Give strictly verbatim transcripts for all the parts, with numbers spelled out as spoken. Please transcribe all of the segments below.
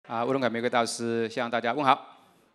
啊，乌龙凯玫瑰大师向大家问好。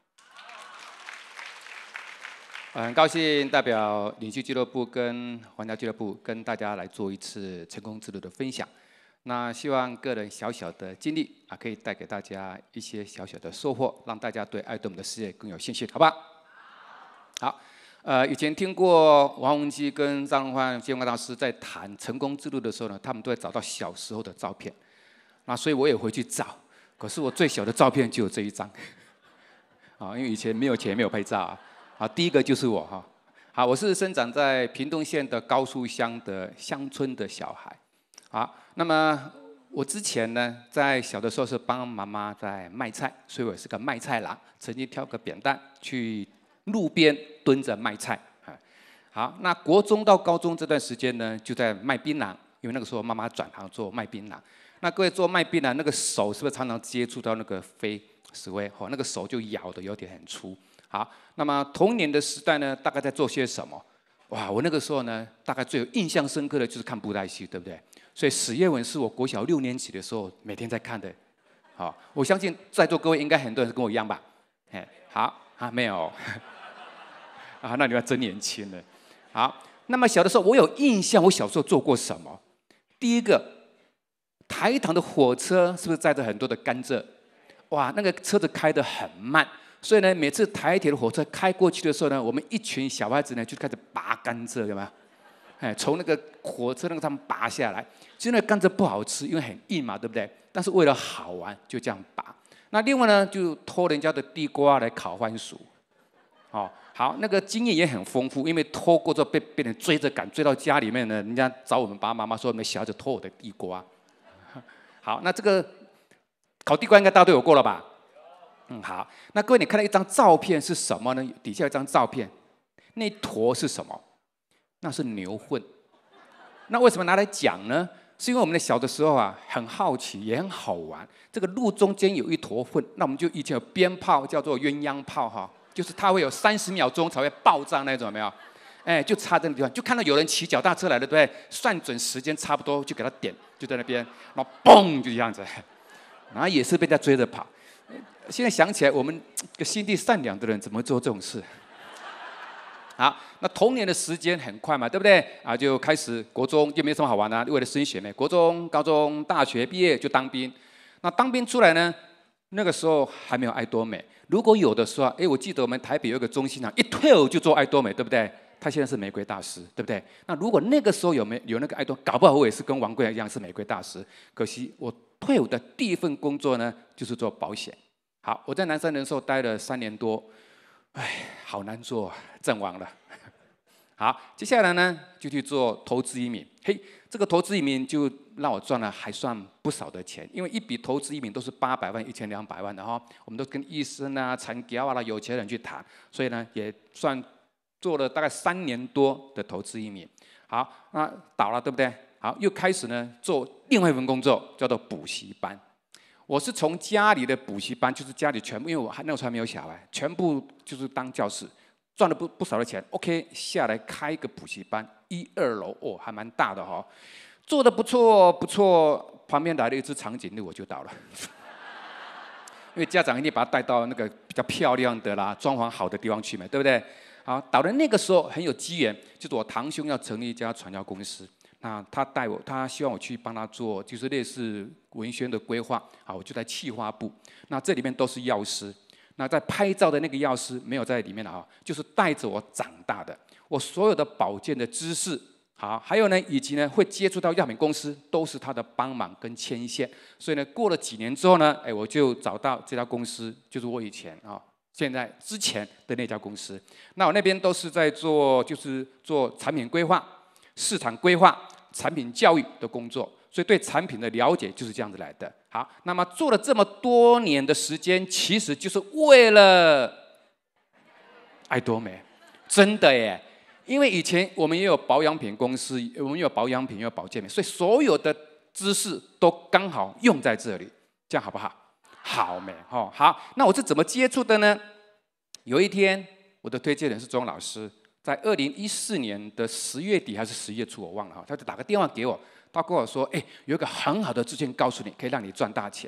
很高兴代表领袖俱乐部跟皇家俱乐部跟大家来做一次成功之路的分享。那希望个人小小的经历啊，可以带给大家一些小小的收获，让大家对爱多美的事业更有兴趣，好不好？好。 呃，以前听过王文基跟张荣焕建光大师在谈成功之路的时候呢，他们都会找到小时候的照片，那所以我也回去找，可是我最小的照片就有这一张，啊，因为以前没有钱，没有拍照啊，啊，第一个就是我哈，好，我是生长在屏东县的高树乡的乡村的小孩，好，那么我之前呢，在小的时候是帮妈妈在卖菜，所以我是个卖菜郎，曾经挑个扁担去 路边蹲着卖菜，啊，好，那国中到高中这段时间呢，就在卖槟榔，因为那个时候妈妈转行做卖槟榔。那各位做卖槟榔，那个手是不是常常接触到那个飞石灰？哦，那个手就咬的有点很粗。好，那么童年的时代呢，大概在做些什么？哇，我那个时候呢，大概最有印象深刻的就是看布袋戏，对不对？所以史业文是我国小六年级的时候每天在看的。好，我相信在座各位应该很多人跟我一样吧？哎，好啊，没有。 啊，那你们真年轻了。好，那么小的时候我有印象，我小时候做过什么？第一个，台糖的火车是不是载着很多的甘蔗？哇，那个车子开得很慢，所以呢，每次台铁的火车开过去的时候呢，我们一群小孩子呢就开始拔甘蔗，有没有？哎，从那个火车那个上面拔下来。其实那个甘蔗不好吃，因为很硬嘛，对不对？但是为了好玩，就这样拔。那另外呢，就偷人家的地瓜来烤番薯。哦。 好，那个经验也很丰富，因为偷过之后被被人追着赶，追到家里面呢，人家找我们爸爸妈妈说，你们小孩子偷我的地瓜。好，那这个烤地瓜应该大家都有过了吧？嗯，好。那各位，你看到一张照片是什么呢？底下有一张照片，那坨是什么？那是牛粪。那为什么拿来讲呢？是因为我们的小的时候啊，很好奇，也很好玩。这个路中间有一坨粪，那我们就以前有鞭炮，叫做鸳鸯炮哈。 就是它会有三十秒钟才会爆炸那种，有没有？哎，就插在那地方，就看到有人骑脚踏车来了，对不对？算准时间差不多就给他点，就在那边，然后嘣就这样子，然后也是被他追着跑。现在想起来，我们个心地善良的人怎么会做这种事？好，那童年的时间很快嘛，对不对？啊，就开始国中就没什么好玩的、啊，为了升学嘛，国中、高中、大学毕业就当兵。那当兵出来呢，那个时候还没有爱多美。 如果有的时候，哎，我记得我们台北有一个中心啊，一退伍就做爱多美，对不对？他现在是玫瑰大师，对不对？那如果那个时候有没有那个爱多，搞不好我也是跟王贵一样是玫瑰大师。可惜我退伍的第一份工作呢，就是做保险。好，我在南山人寿待了三年多，哎，好难做，阵亡了。好，接下来呢就去做投资移民。嘿，这个投资移民就让我赚了还算不少的钱，因为一笔投资移民都是八百万、一千两百万的哈。我们都跟医生啊、产教啊、有钱人去谈，所以呢也算做了大概三年多的投资移民。好，那倒了，对不对？好，又开始呢做另外一份工作，叫做补习班。我是从家里的补习班，就是家里全部，因为我还那时候还没有小孩，全部就是当教室。 赚了不不少的钱 ，OK， 下来开一个补习班，一二楼哦，还蛮大的哈、哦，做的不错不错。旁边来了一只长颈鹿，我就倒了，因为家长一定把他带到那个比较漂亮的啦、装潢好的地方去嘛，对不对？好，倒的那个时候很有机缘，就是我堂兄要成立一家传销公司，那他带我，他希望我去帮他做，就是类似文宣的规划，好，我就在企划部，那这里面都是药师。 那在拍照的那个药师没有在里面的啊，就是带着我长大的，我所有的保健的知识，好，还有呢，以及呢会接触到药品公司，都是他的帮忙跟牵线。所以呢，过了几年之后呢，哎，我就找到这家公司，就是我以前啊，现在之前的那家公司。那我那边都是在做，就是做产品规划、市场规划、产品教育的工作。 所以对产品的了解就是这样子来的。好，那么做了这么多年的时间，其实就是为了爱多美，真的耶！因为以前我们也有保养品公司，我们有保养品，也有保健品，所以所有的知识都刚好用在这里，这样好不好？好美哦，好。那我是怎么接触的呢？有一天，我的推荐人是钟老师，在二零一四年的十月底还是十月初，我忘了哈，他就打个电话给我。 他跟我说：“哎，有一个很好的资讯告诉你，可以让你赚大钱。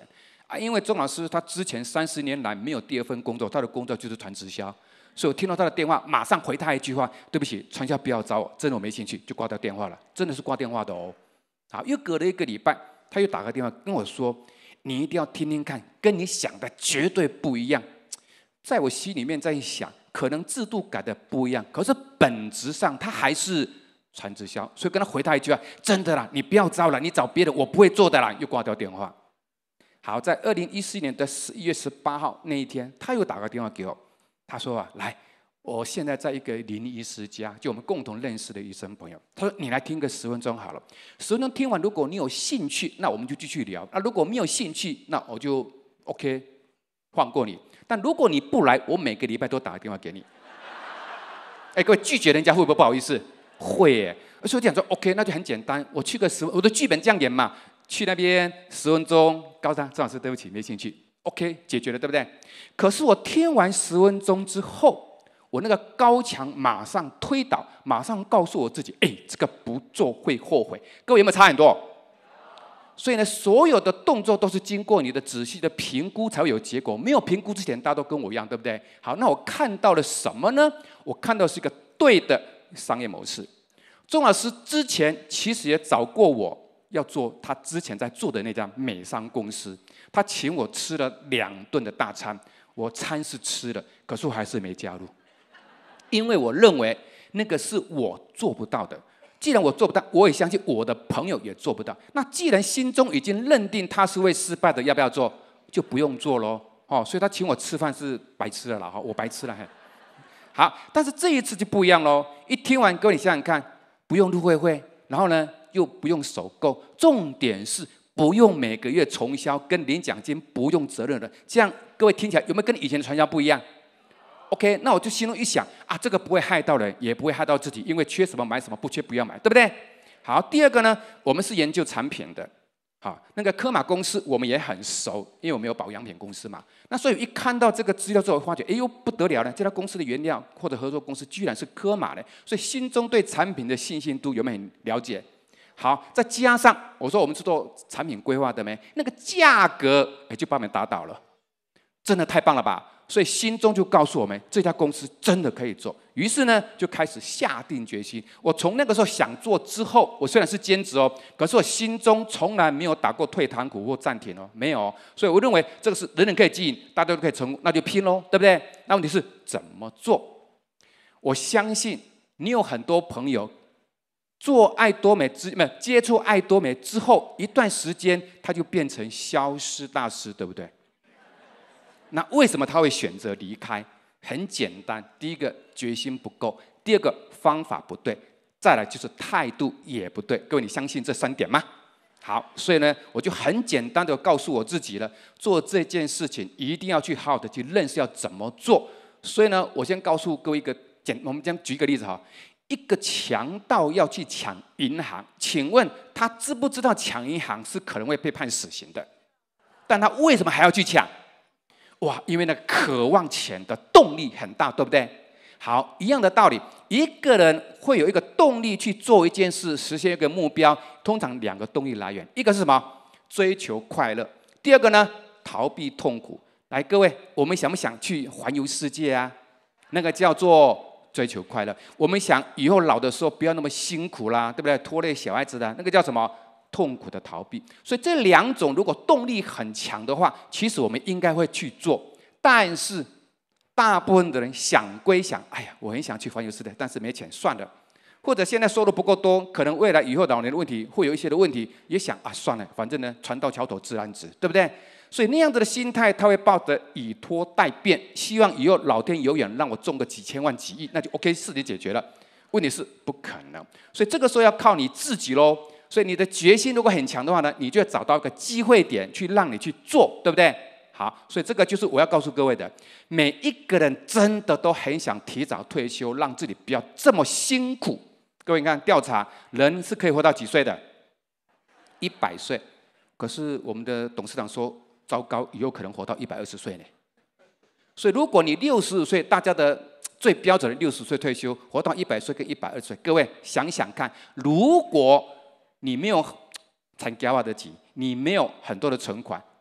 啊，因为钟老师他之前三十年来没有第二份工作，他的工作就是传直销，所以我听到他的电话，马上回他一句话：对不起，传销不要找我，真的我没兴趣，就挂掉电话了，真的是挂电话的哦。好，又隔了一个礼拜，他又打个电话跟我说：你一定要听听看，跟你想的绝对不一样。在我心里面在想，可能制度改的不一样，可是本质上他还是传直销，所以跟他回他一句话：真的啦，你不要招了，你找别人，我不会做的啦，又挂掉电话。好，在二零一四年的十一月十八号那一天，他又打个电话给我，他说啊，来，我现在在一个林医师家，就我们共同认识的医生朋友。他说你来听个十分钟好了，十分钟听完，如果你有兴趣，那我们就继续聊；那如果没有兴趣，那我就 OK 放过你。但如果你不来，我每个礼拜都打个电话给你。哎，各位拒绝人家会不会不好意思？会耶。所以我讲说 OK， 那就很简单，我去个十，我的剧本这样演嘛。去那边十分钟，告诉他郑老师对不起，没兴趣 ，OK， 解决了，对不对？可是我听完十分钟之后，我那个高墙马上推倒，马上告诉我自己，哎，这个不做会后悔。各位有没有差很多？所以呢，所有的动作都是经过你的仔细的评估才会有结果。没有评估之前，大家都跟我一样，对不对？好，那我看到了什么呢？我看到是一个对的商业模式。钟老师之前其实也找过我。要做他之前在做的那家美商公司，他请我吃了两顿的大餐，我餐是吃了，可是我还是没加入，因为我认为那个是我做不到的。既然我做不到，我也相信我的朋友也做不到。那既然心中已经认定他是会失败的，要不要做？就不用做咯。哦，所以他请我吃饭是白吃了啦，我白吃了。好，但是这一次就不一样咯。一听完，各位你想想看，不用入会费，然后呢？又不用首购，重点是不用每个月重销，跟领奖金不用责任的，这样各位听起来有没有跟以前的传销不一样 ？OK， 那我就心中一想啊，这个不会害到人，也不会害到自己，因为缺什么买什么，不缺不要买，对不对？好，第二个呢，我们是研究产品的，好，那个科马公司我们也很熟，因为我们有保养品公司嘛，那所以一看到这个资料之后，发觉哎呦不得了了，这家公司的原料或者合作公司居然是科马的，所以心中对产品的信心度有没有很了解？好，再加上我说我们是做产品规划的没，那个价格哎就把我们打倒了，真的太棒了吧！所以心中就告诉我们这家公司真的可以做，于是呢就开始下定决心。我从那个时候想做之后，我虽然是兼职哦，可是我心中从来没有打过退堂鼓或暂停哦，没有哦。所以我认为这个是人人可以经营，大家都可以成功，那就拼喽，对不对？那问题是怎么做？我相信你有很多朋友。做爱多美之没有接触爱多美之后一段时间，他就变成消失大师，对不对？那为什么他会选择离开？很简单，第一个决心不够，第二个方法不对，再来就是态度也不对。各位，你相信这三点吗？好，所以呢，我就很简单的告诉我自己了，做这件事情一定要去好好的去认识要怎么做。所以呢，我先告诉各位一个简，我们将举一个例子哈。一个强盗要去抢银行，请问他知不知道抢银行是可能会被判死刑的？但他为什么还要去抢？哇，因为那个渴望钱的动力很大，对不对？好，一样的道理，一个人会有一个动力去做一件事，实现一个目标，通常两个动力来源，一个是什么？追求快乐，第二个呢？逃避痛苦。来，各位，我们想不想去环游世界啊？那个叫做追求快乐。我们想以后老的时候不要那么辛苦啦，对不对？拖累小孩子的那个叫什么？痛苦的逃避。所以这两种如果动力很强的话，其实我们应该会去做。但是大部分的人想归想，哎呀，我很想去环游世界，但是没钱，算了。或者现在收入不够多，可能未来以后老年的问题会有一些的问题，也想啊，算了，反正呢，船到桥头自然直，对不对？所以那样子的心态，他会抱着以拖待变，希望以后老天有眼让我中个几千万、几亿，那就 OK， 事情解决了。问题是不可能，所以这个时候要靠你自己喽。所以你的决心如果很强的话呢，你就要找到一个机会点去让你去做，对不对？好，所以这个就是我要告诉各位的，每一个人真的都很想提早退休，让自己不要这么辛苦。各位，你看调查，人是可以活到几岁的？一百岁。可是我们的董事长说，糟糕，以后可能活到一百二十岁呢。所以如果你六十五岁，大家的最标准的六十岁退休，活到一百岁跟一百二十岁，各位想想看，如果你没有参加的急，你没有很多的存款，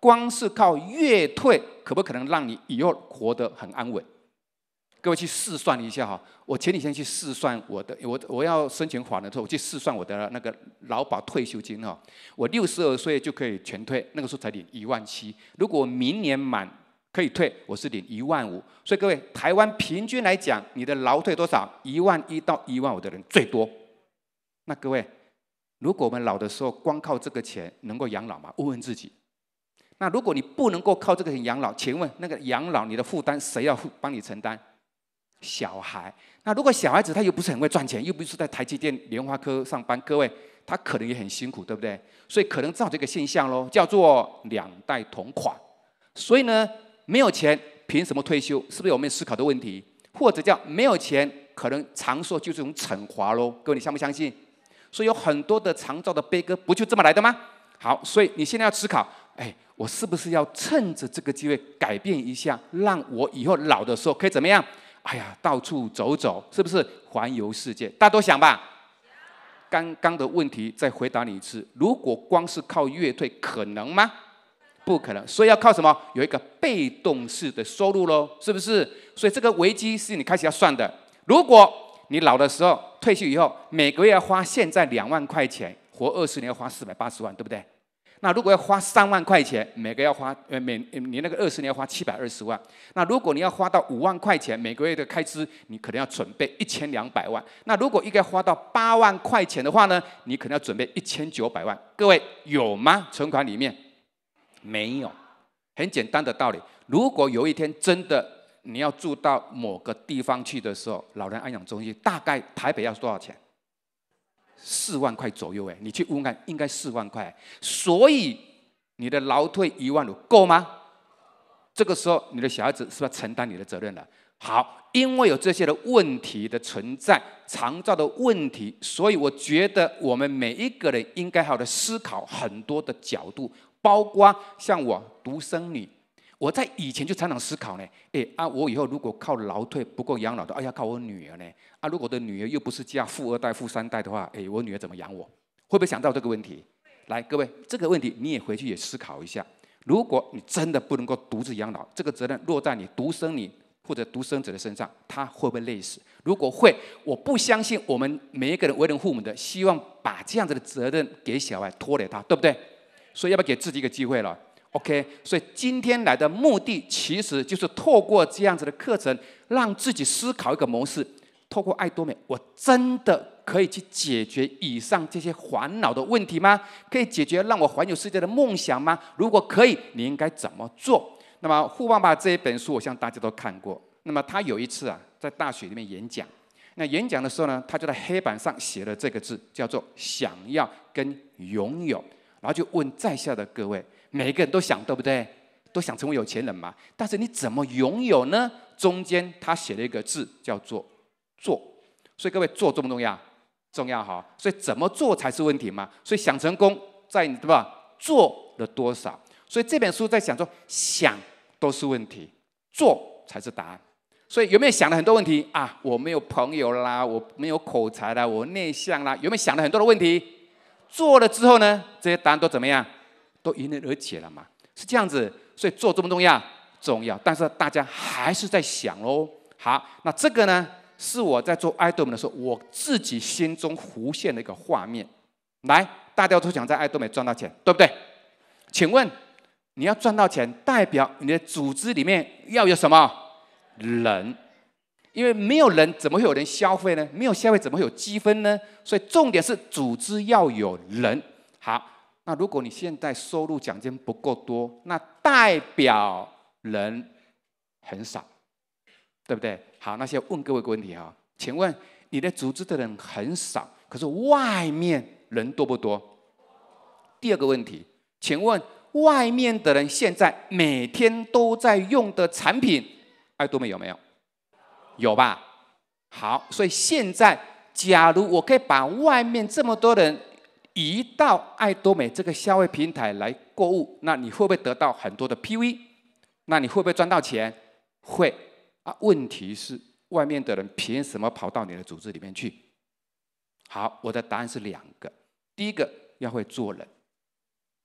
光是靠月退，可不可能让你以后活得很安稳？各位去试算一下哈，我前几天去试算我的，我我要申请法人的时候，我去试算我的那个劳保退休金哈，我六十二岁就可以全退，那个时候才领一万七。如果我明年满可以退，我是领一万五。所以各位，台湾平均来讲，你的劳退多少？一万一到一万五的人最多。那各位，如果我们老的时候光靠这个钱能够养老吗？问问自己。那如果你不能够靠这个钱养老，请问那个养老你的负担谁要帮你承担？小孩。那如果小孩子他又不是很会赚钱，又不是在台积电、联发科上班，各位他可能也很辛苦，对不对？所以可能造这个现象咯，叫做两代同款。所以呢，没有钱凭什么退休？是不是我们思考的问题？或者叫没有钱，可能长寿就是一种惩罚咯。各位你相不相信？所以有很多的长照的悲歌，不就这么来的吗？好，所以你现在要思考，哎，我是不是要趁着这个机会改变一下，让我以后老的时候可以怎么样？哎呀，到处走走，是不是环游世界？大家都想吧？刚刚的问题再回答你一次：如果光是靠月退，可能吗？不可能。所以要靠什么？有一个被动式的收入咯，是不是？所以这个危机是你开始要算的。如果你老的时候退休以后，每个月要花现在两万块钱，活二十年要花四百八十万，对不对？那如果要花三万块钱，每个要花呃每你那个二十年要花七百二十万。那如果你要花到五万块钱，每个月的开支你可能要准备一千两百万。那如果一个要花到八万块钱的话呢，你可能要准备一千九百万。各位有吗？存款里面没有。很简单的道理，如果有一天真的你要住到某个地方去的时候，老人安养中心大概台北要多少钱？四万块左右哎，你去问看，应该四万块。所以你的劳退一万五够吗？这个时候你的小孩子是不是要承担你的责任了？好，因为有这些的问题的存在，长照的问题，所以我觉得我们每一个人应该好的思考很多的角度，包括像我独生女。我在以前就常常思考呢，哎啊，我以后如果靠劳退不够养老的，哎呀，靠我女儿呢？啊，如果我的女儿又不是嫁富二代、富三代的话，哎，我女儿怎么养我？会不会想到这个问题？来，各位，这个问题你也回去也思考一下。如果你真的不能够独自养老，这个责任落在你独生女或者独生子的身上，他会不会累死？如果会，我不相信我们每一个人为人父母的，希望把这样子的责任给小孩拖累他，对不对？所以要不要给自己一个机会了？ OK， 所以今天来的目的其实就是透过这样子的课程，让自己思考一个模式。透过爱多美，我真的可以去解决以上这些烦恼的问题吗？可以解决让我环游世界的梦想吗？如果可以，你应该怎么做？那么《富爸爸》这一本书，我相信大家都看过。那么他有一次啊，在大学里面演讲，那演讲的时候呢，他就在黑板上写了这个字，叫做“想要”跟“拥有”，然后就问在下的各位。 每个人都想，对不对？都想成为有钱人嘛。但是你怎么拥有呢？中间他写了一个字，叫做“做”。所以各位，做重不重要？重要哈。所以怎么做才是问题嘛？所以想成功，在你对吧？做了多少？所以这本书在讲说，想都是问题，做才是答案。所以有没有想了很多问题啊？我没有朋友啦，我没有口才啦，我内向啦，有没有想了很多的问题？做了之后呢，这些答案都怎么样？ 都迎刃而解了嘛，是这样子，所以做重不重要？重要，但是大家还是在想喽。好，那这个呢，是我在做爱多美的时候，我自己心中浮现的一个画面。来，大家都想在爱多美赚到钱，对不对？请问你要赚到钱，代表你的组织里面要有什么人？因为没有人，怎么会有人消费呢？没有消费，怎么会有积分呢？所以重点是组织要有人。好。 那如果你现在收入奖金不够多，那代表人很少，对不对？好，那先问各位一个问题哈，请问你的组织的人很少，可是外面人多不多？第二个问题，请问外面的人现在每天都在用的产品，爱多美有没有？有吧？好，所以现在假如我可以把外面这么多人 移到爱多美这个消费平台来购物，那你会不会得到很多的 P V？ 那你会不会赚到钱？会啊。问题是外面的人凭什么跑到你的组织里面去？好，我的答案是两个。第一个要会做人，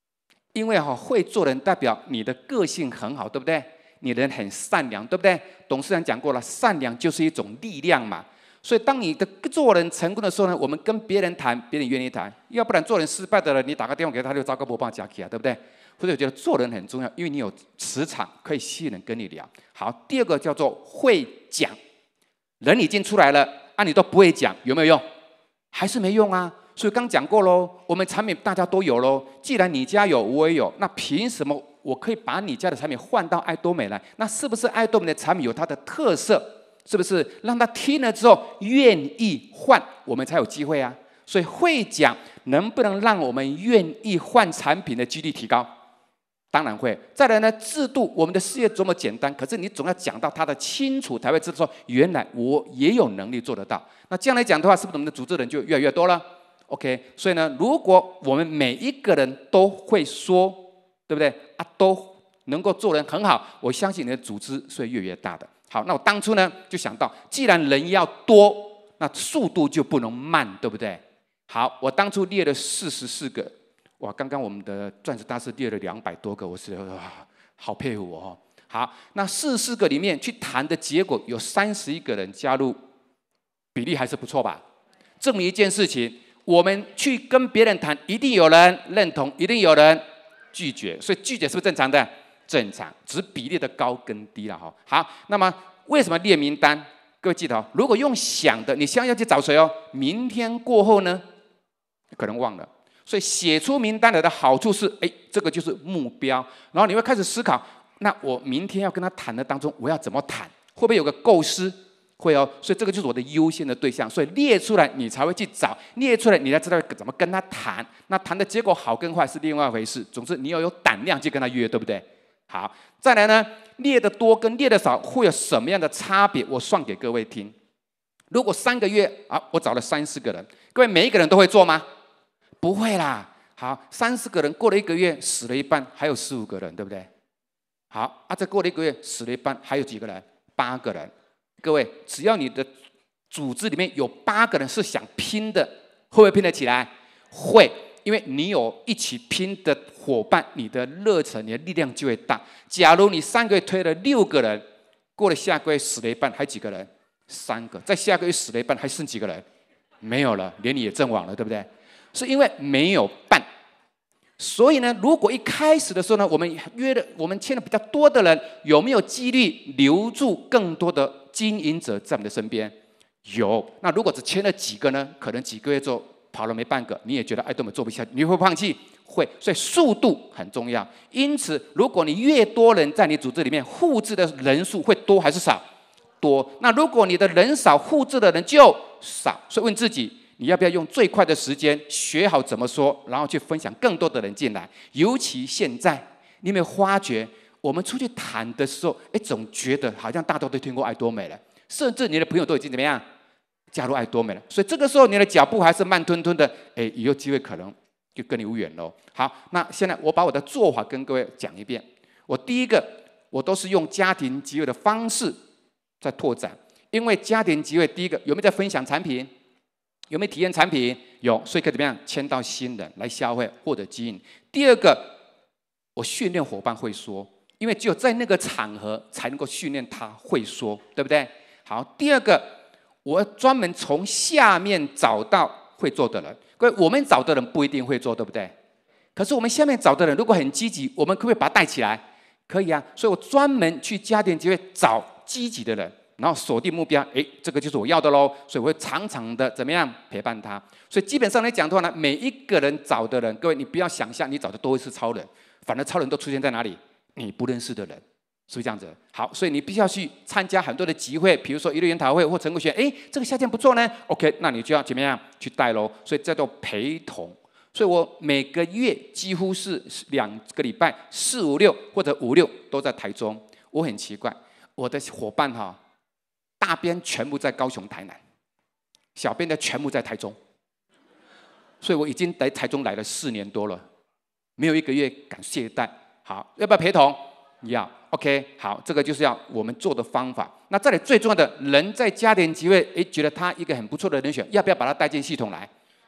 因为哈、哦、会做人代表你的个性很好，对不对？你人很善良，对不对？董事长讲过了，善良就是一种力量嘛。所以当你的做人成功的时候呢，我们跟别人谈，别人愿意谈；要不然做人失败的人，你打个电话给他，就糟糕不帮加起啊，对不对？所以我觉得做人很重要，因为你有磁场可以吸引人跟你聊。好，第二个叫做会讲，人已经出来了，啊，你都不会讲，有没有用？还是没用啊。所以刚讲过喽，我们产品大家都有喽。既然你家有，我也有，那凭什么我可以把你家的产品换到艾多美来？那是不是艾多美的产品有它的特色？是不是让他听了之后愿意换，我们才有机会啊？所以会讲能不能让我们愿意换产品的几率提高？当然会。再来呢，制度，我们的事业多么简单，可是你总要讲到它的清楚，才会知道说原来我也有能力做得到。那这样来讲的话，是不是我们的组织人就越来越多了 ？OK， 所以呢，如果我们每一个人都会说，对不对啊？都能够做人很好，我相信你的组织是会越来越大的。好，那我当初呢就想到，既然人要多，那速度就不能慢，对不对？好，我当初列了四十四个，哇，刚刚我们的钻石大师列了两百多个，我是哇，好佩服我哦。好，那四十四个里面去谈的结果有三十一个人加入，比例还是不错吧？证明一件事情，我们去跟别人谈，一定有人认同，一定有人拒绝，所以拒绝是不是正常的？正常，只是比例的高跟低了哈。好，那么为什么列名单？各位记得哦，如果用想的，你现在要去找谁哦？明天过后呢，可能忘了。所以写出名单来的好处是，哎，这个就是目标，然后你会开始思考，那我明天要跟他谈的当中，我要怎么谈？会不会有个构思？会哦。所以这个就是我的优先的对象，所以列出来你才会去找，列出来你才知道怎么跟他谈。那谈的结果好跟坏是另外一回事，总之你要有胆量去跟他约，对不对？好，再来呢，列的多跟列的少会有什么样的差别？我算给各位听。如果三个月啊，我找了三四个人，各位每一个人都会做吗？不会啦。好，三四个人过了一个月死了一半，还有十五个人，对不对？好啊，再过了一个月死了一半，还有几个人？八个人。各位，只要你的组织里面有八个人是想拼的，会不会拼得起来？会。因为你有一起拼的伙伴，你的热忱、你的力量就会大。假如你三个月推了六个人，过了下个月死了一半，还几个人？三个。在下个月死了一半，还剩几个人？没有了，连你也阵亡了，对不对？是因为没有伴。所以呢，如果一开始的时候呢，我们约了，我们签了比较多的人，有没有几率留住更多的经营者在我们的身边？有。那如果只签了几个呢？可能几个月之后跑了没半个，你也觉得哎，根本做不下去，你会放弃？会。所以速度很重要。因此，如果你越多人在你组织里面，复制的人数会多还是少？多。那如果你的人少，复制的人就少。所以问自己，你要不要用最快的时间学好怎么说，然后去分享更多的人进来？尤其现在，你有没有发觉，我们出去谈的时候，哎，总觉得好像大家都听过艾多美了，甚至你的朋友都已经怎么样加入艾多美了。所以这个时候你的脚步还是慢吞吞的，哎，以后机会可能就跟你无缘喽。好，那现在我把我的做法跟各位讲一遍。我第一个，我都是用家庭集会的方式在拓展，因为家庭集会，第一个有没有在分享产品？有没有体验产品？有，所以可以怎么样签到新人来消费或者经营。第二个，我训练伙伴会说，因为只有在那个场合才能够训练他会说，对不对？好，第二个，我专门从下面找到会做的人。各位，我们找的人不一定会做，对不对？可是我们下面找的人如果很积极，我们可不可以把他带起来？可以啊。所以我专门去家庭集会找积极的人。然后锁定目标，哎，这个就是我要的喽。所以我会常常的怎么样陪伴他。所以基本上来讲的话呢，每一个人找的人，各位你不要想象你找的都会是超人，反而超人都出现在哪里？你不认识的人，是不是这样子？好，所以你必须要去参加很多的集会，比如说一日研讨会或成果学，哎，这个下线不错呢 ，OK， 那你就要怎么样去带喽？所以叫做陪同。所以我每个月几乎是两个礼拜四五六或者五六都在台中。我很奇怪，我的伙伴哈。大边全部在高雄、台南，小边的全部在台中，所以我已经来台中来了四年多了，没有一个月敢懈怠。好，要不要陪同？要 ，OK， 好，这个就是要我们做的方法。那这里最重要的人在家庭集会，哎，觉得他一个很不错的人选，要不要把他带进系统来？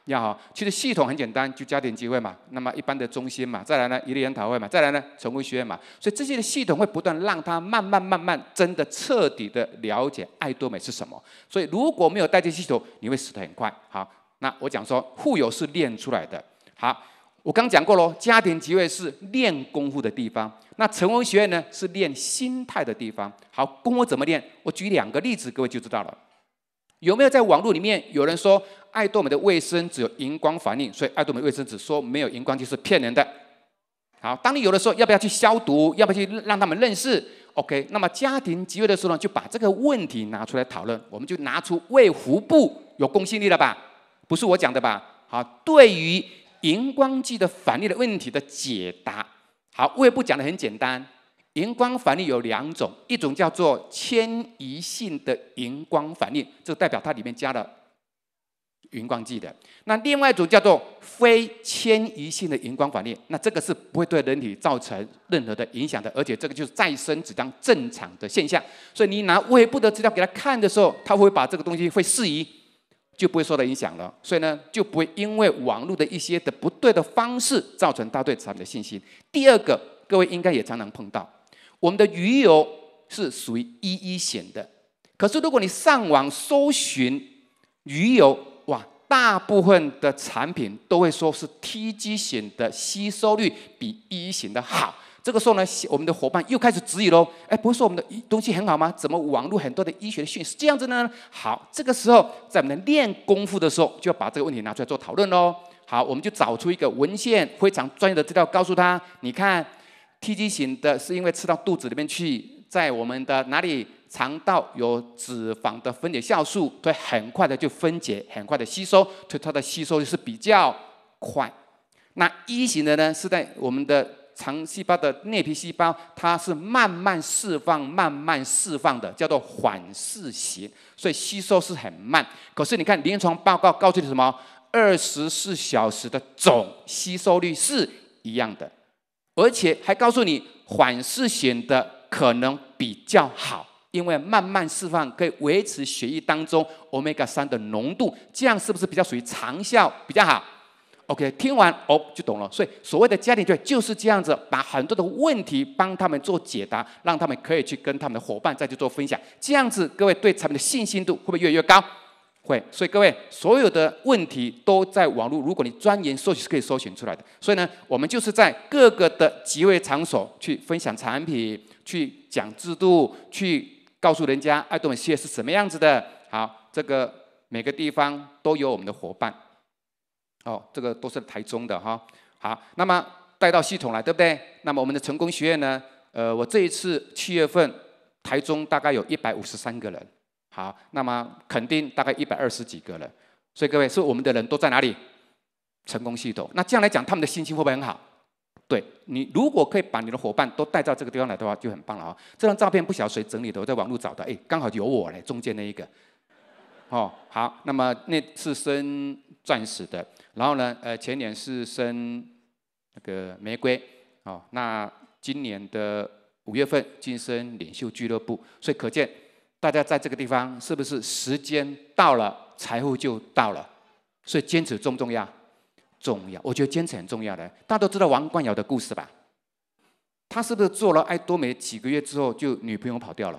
要哈，其实系统很简单，就家庭集会嘛，那么一般的中心嘛，再来呢一例研讨会嘛，再来呢成功学院嘛，所以这些的系统会不断让他慢慢慢慢真的彻底的了解爱多美是什么。所以如果没有带这系统，你会死得很快。好，那我讲说富有是练出来的。好，我刚讲过喽，家庭集会是练功夫的地方，那成功学院呢是练心态的地方。好，功夫怎么练？我举两个例子，各位就知道了。有没有在网络里面有人说爱多美的卫生纸有荧光反应，所以爱多美卫生纸说没有荧光就是骗人的？好，当你有的时候要不要去消毒？要不要去让他们认识 ？OK， 那么家庭集会的时候呢，就把这个问题拿出来讨论，我们就拿出卫福部有公信力了吧？不是我讲的吧？好，对于荧光剂的反应的问题的解答，好，卫部讲的很简单。荧光反应有两种，一种叫做迁移性的荧光反应，这代表它里面加了荧光剂的。那另外一种叫做非迁移性的荧光反应，那这个是不会对人体造成任何的影响的，而且这个就是再生只当正常的现象。所以你拿卫部的资料给他看的时候，他会把这个东西会适宜，就不会受到影响了。所以呢，就不会因为网络的一些的不对的方式造成他对产品的信心。第二个，各位应该也常常碰到。我们的鱼油是属于一一险的，可是如果你上网搜寻鱼油，哇，大部分的产品都会说是 T G 险的吸收率比一一险的好。这个时候呢，我们的伙伴又开始质疑喽，哎，不是说我们的东西很好吗？怎么网络很多的医学讯息是这样子呢？好，这个时候在我们的练功夫的时候，就要把这个问题拿出来做讨论喽。好，我们就找出一个文献非常专业的资料，告诉他，你看。T G 型的是因为吃到肚子里面去，在我们的哪里肠道有脂肪的分解酵素，会很快的就分解，很快的吸收，所以它的吸收是比较快。那一型的呢，是在我们的肠细胞的内皮细胞，它是慢慢释放、慢慢释放的，叫做缓释型，所以吸收是很慢。可是你看临床报告告诉你什么？二十四小时的总吸收率是一样的。而且还告诉你，缓释型的可能比较好，因为慢慢释放可以维持血液当中 欧米伽三 的浓度，这样是不是比较属于长效比较好 ？OK， 听完哦就懂了。所以所谓的家庭聚会就是这样子，把很多的问题帮他们做解答，让他们可以去跟他们的伙伴再去做分享。这样子，各位对产品的信心度会不会越来越高？会，所以各位所有的问题都在网络，如果你钻研搜寻是可以搜寻出来的。所以呢，我们就是在各个的集会场所去分享产品，去讲制度，去告诉人家爱多美系列是什么样子的。好，这个每个地方都有我们的伙伴。哦，这个都是台中的哈。好，那么带到系统来，对不对？那么我们的成功学院呢？呃，我这一次七月份，台中大概有一百五十三个人。好，那么肯定大概一百二十几个人，所以各位，是我们的人都在哪里？成功系统。那这样来讲，他们的信心会不会很好？对你，如果可以把你的伙伴都带到这个地方来的话，就很棒了啊！这张照片不晓得谁整理的，我在网络找的，哎，刚好有我嘞，中间那一个。哦，好，那么那次升钻石的，然后呢，呃，前年是升那个玫瑰，哦，那今年的五月份晋升领袖俱乐部，所以可见。大家在这个地方是不是时间到了，财富就到了？所以坚持重不重要？重要，我觉得坚持很重要的。大家都知道王冠瑶的故事吧？他是不是做了爱多美几个月之后，就女朋友跑掉了？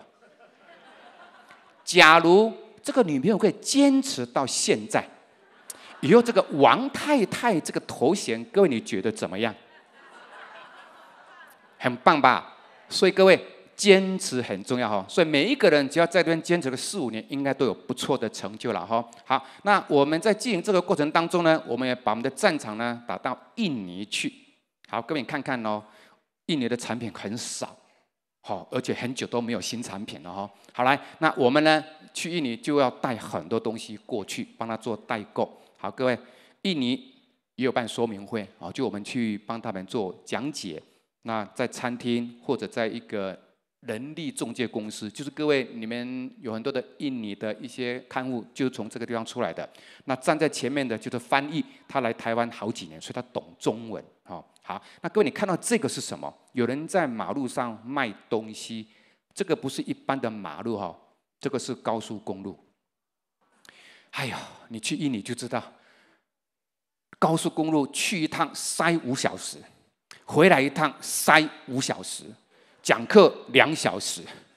假如这个女朋友可以坚持到现在，以后这个王太太这个头衔，各位你觉得怎么样？很棒吧？所以各位。坚持很重要哈，所以每一个人只要在这边坚持个四五年，应该都有不错的成就了哈。好，那我们在经营这个过程当中呢，我们也把我们的战场呢打到印尼去。好，各位你看看哦，印尼的产品很少，好，而且很久都没有新产品了哈。好来，那我们呢去印尼就要带很多东西过去，帮他做代购。好，各位，印尼也有办说明会啊，就我们去帮他们做讲解。那在餐厅或者在一个人力中介公司，就是各位你们有很多的印尼的一些刊物，就是从这个地方出来的。那站在前面的就是翻译，他来台湾好几年，所以他懂中文。哦，好，那各位你看到这个是什么？有人在马路上卖东西，这个不是一般的马路哈，这个是高速公路。哎呀，你去印尼就知道， 高速公路去一趟塞五小时，回来一趟塞五小时，讲课两小时。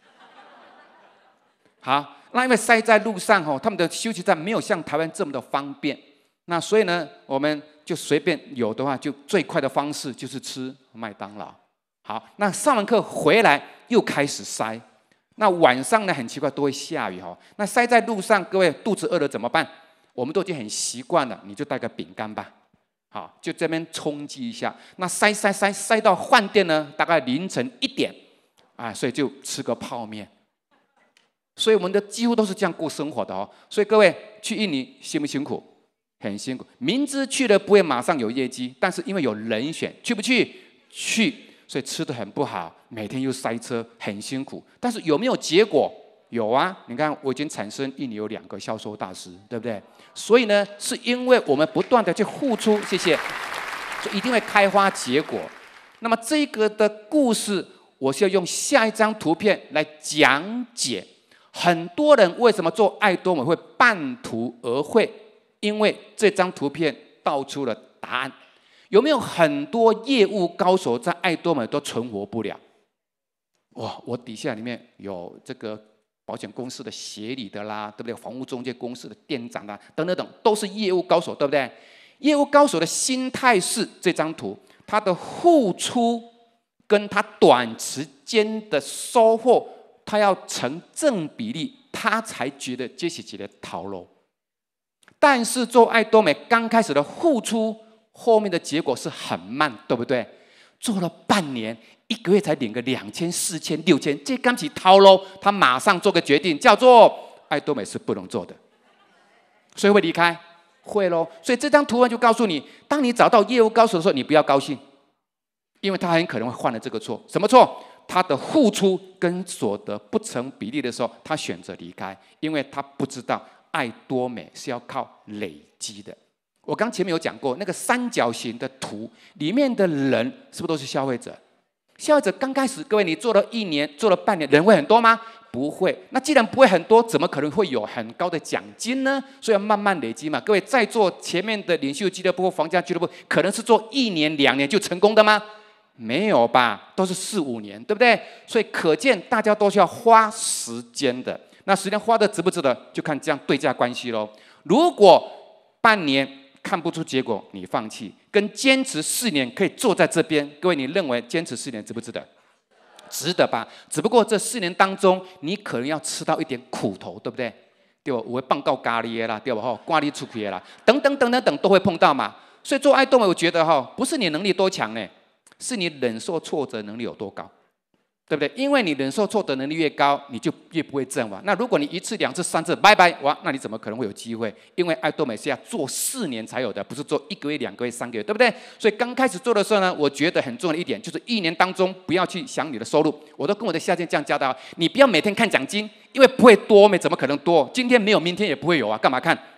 好，那因为塞在路上哦，他们的休息站没有像台湾这么的方便，那所以呢，我们就随便有的话，就最快的方式就是吃麦当劳。好，那上完课回来又开始塞，那晚上呢很奇怪都会下雨哈，那塞在路上，各位肚子饿了怎么办？我们都已经很习惯了，你就带个饼干吧，好，就这边冲击一下。那塞塞塞塞到饭店呢，大概凌晨一点，啊，所以就吃个泡面。所以我们的几乎都是这样过生活的哦。所以各位去印尼辛不辛苦？很辛苦。明知去了不会马上有业绩，但是因为有人选，去不去？去。所以吃得很不好，每天又塞车，很辛苦。但是有没有结果？有啊！你看，我已经产生印尼有两个销售大师，对不对？所以呢，是因为我们不断的去付出，谢谢，所以一定会开花结果。那么这个的故事，我是要用下一张图片来讲解。很多人为什么做爱多美会半途而废？因为这张图片道出了答案。有没有很多业务高手在爱多美都存活不了？哇，我底下里面有这个保险公司的协理的啦，对不对？房屋中介公司的店长啦，等等等，都是业务高手，对不对？业务高手的心态是这张图，他的付出跟他短时间的收获。他要成正比例，他才觉得这是一个套路。但是做爱多美刚开始的付出，后面的结果是很慢，对不对？做了半年，一个月才领个两千、四千、六千，这刚起套路，他马上做个决定，叫做爱多美是不能做的，所以会离开，会咯。所以这张图案就告诉你，当你找到业务高手的时候，你不要高兴，因为他很可能会犯了这个错。什么错？他的付出跟所得不成比例的时候，他选择离开，因为他不知道爱多美是要靠累积的。我刚前面有讲过，那个三角形的图里面的人是不是都是消费者？消费者刚开始，各位你做了一年，做了半年，人会很多吗？不会。那既然不会很多，怎么可能会有很高的奖金呢？所以要慢慢累积嘛。各位在做前面的领袖俱乐部或房价俱乐部，可能是做一年、两年就成功的吗？没有吧，都是四五年，对不对？所以可见大家都是要花时间的。那时间花的值不值得，就看这样对价关系咯。如果半年看不出结果，你放弃；跟坚持四年可以坐在这边，各位你认为坚持四年值不值得？值得吧？只不过这四年当中，你可能要吃到一点苦头，对不对？对吧？我会放告咖喱的啦，对吧？哈，咖喱出去的啦，等等等等等都会碰到嘛。所以做爱多美，我觉得哈，不是你能力多强呢。是你忍受挫折能力有多高，对不对？因为你忍受挫折能力越高，你就越不会阵亡。那如果你一次、两次、三次，拜拜，哇，那你怎么可能会有机会？因为爱多美是要做四年才有的，不是做一个月、两个月、三个月，对不对？所以刚开始做的时候呢，我觉得很重要的一点就是一年当中不要去想你的收入。我都跟我的下线这样教导，你不要每天看奖金，因为不会多，没怎么可能多？今天没有，明天也不会有啊，干嘛看？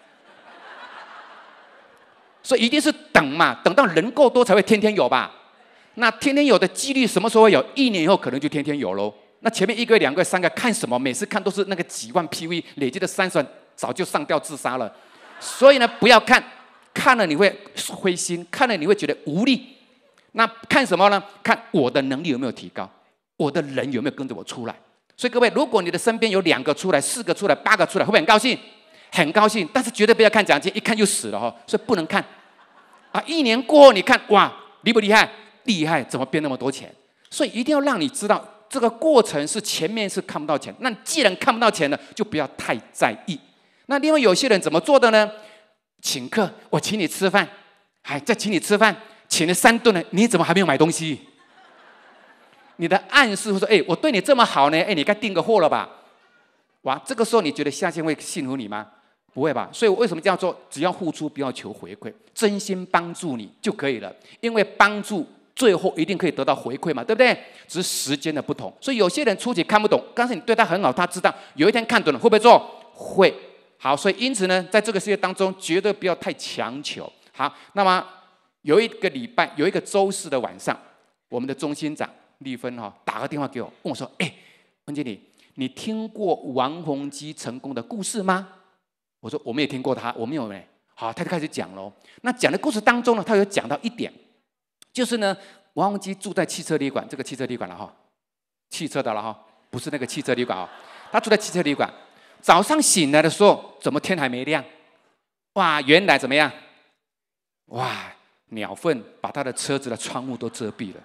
所以一定是等嘛，等到人够多才会天天有吧。那天天有的几率什么时候会有？一年以后可能就天天有喽。那前面一个月、两个月、三个，看什么？每次看都是那个几万 P V 累积的三十万，早就上吊自杀了。所以呢，不要看，看了你会灰心，看了你会觉得无力。那看什么呢？看我的能力有没有提高，我的人有没有跟着我出来。所以各位，如果你的身边有两个出来、四个出来、八个出来，会不会很高兴？很高兴，但是绝对不要看奖金，一看就死了哈。所以不能看啊！一年过后你看，哇，厉不厉害？厉害，怎么变那么多钱？所以一定要让你知道，这个过程是前面是看不到钱。那既然看不到钱了，就不要太在意。那另外有些人怎么做的呢？请客，我请你吃饭，还再请你吃饭，请了三顿了，你怎么还没有买东西？你的暗示会说：“哎，我对你这么好呢，哎，你该订个货了吧？”哇，这个时候你觉得下线会信服你吗？不会吧？所以我为什么这样做？只要付出，不要求回馈，真心帮助你就可以了。因为帮助最后一定可以得到回馈嘛，对不对？只是时间的不同。所以有些人初期看不懂，但是你对他很好，他知道有一天看懂了，会不会做？会。好，所以因此呢，在这个世界当中，绝对不要太强求。好，那么有一个礼拜，有一个周四的晚上，我们的中心长丽芬哈打个电话给我，问我说：“哎，文经理，你听过王洪基成功的故事吗？”我说：“我没有听过他，我没有呢。” 好，他就开始讲喽。那讲的过程当中呢，他有讲到一点，就是呢，王洪基住在汽车旅馆，这个汽车旅馆了哈，汽车的了哈，不是那个汽车旅馆啊。他住在汽车旅馆，早上醒来的时候，怎么天还没亮？哇，原来怎么样？哇，鸟粪把他的车子的窗户都遮蔽了。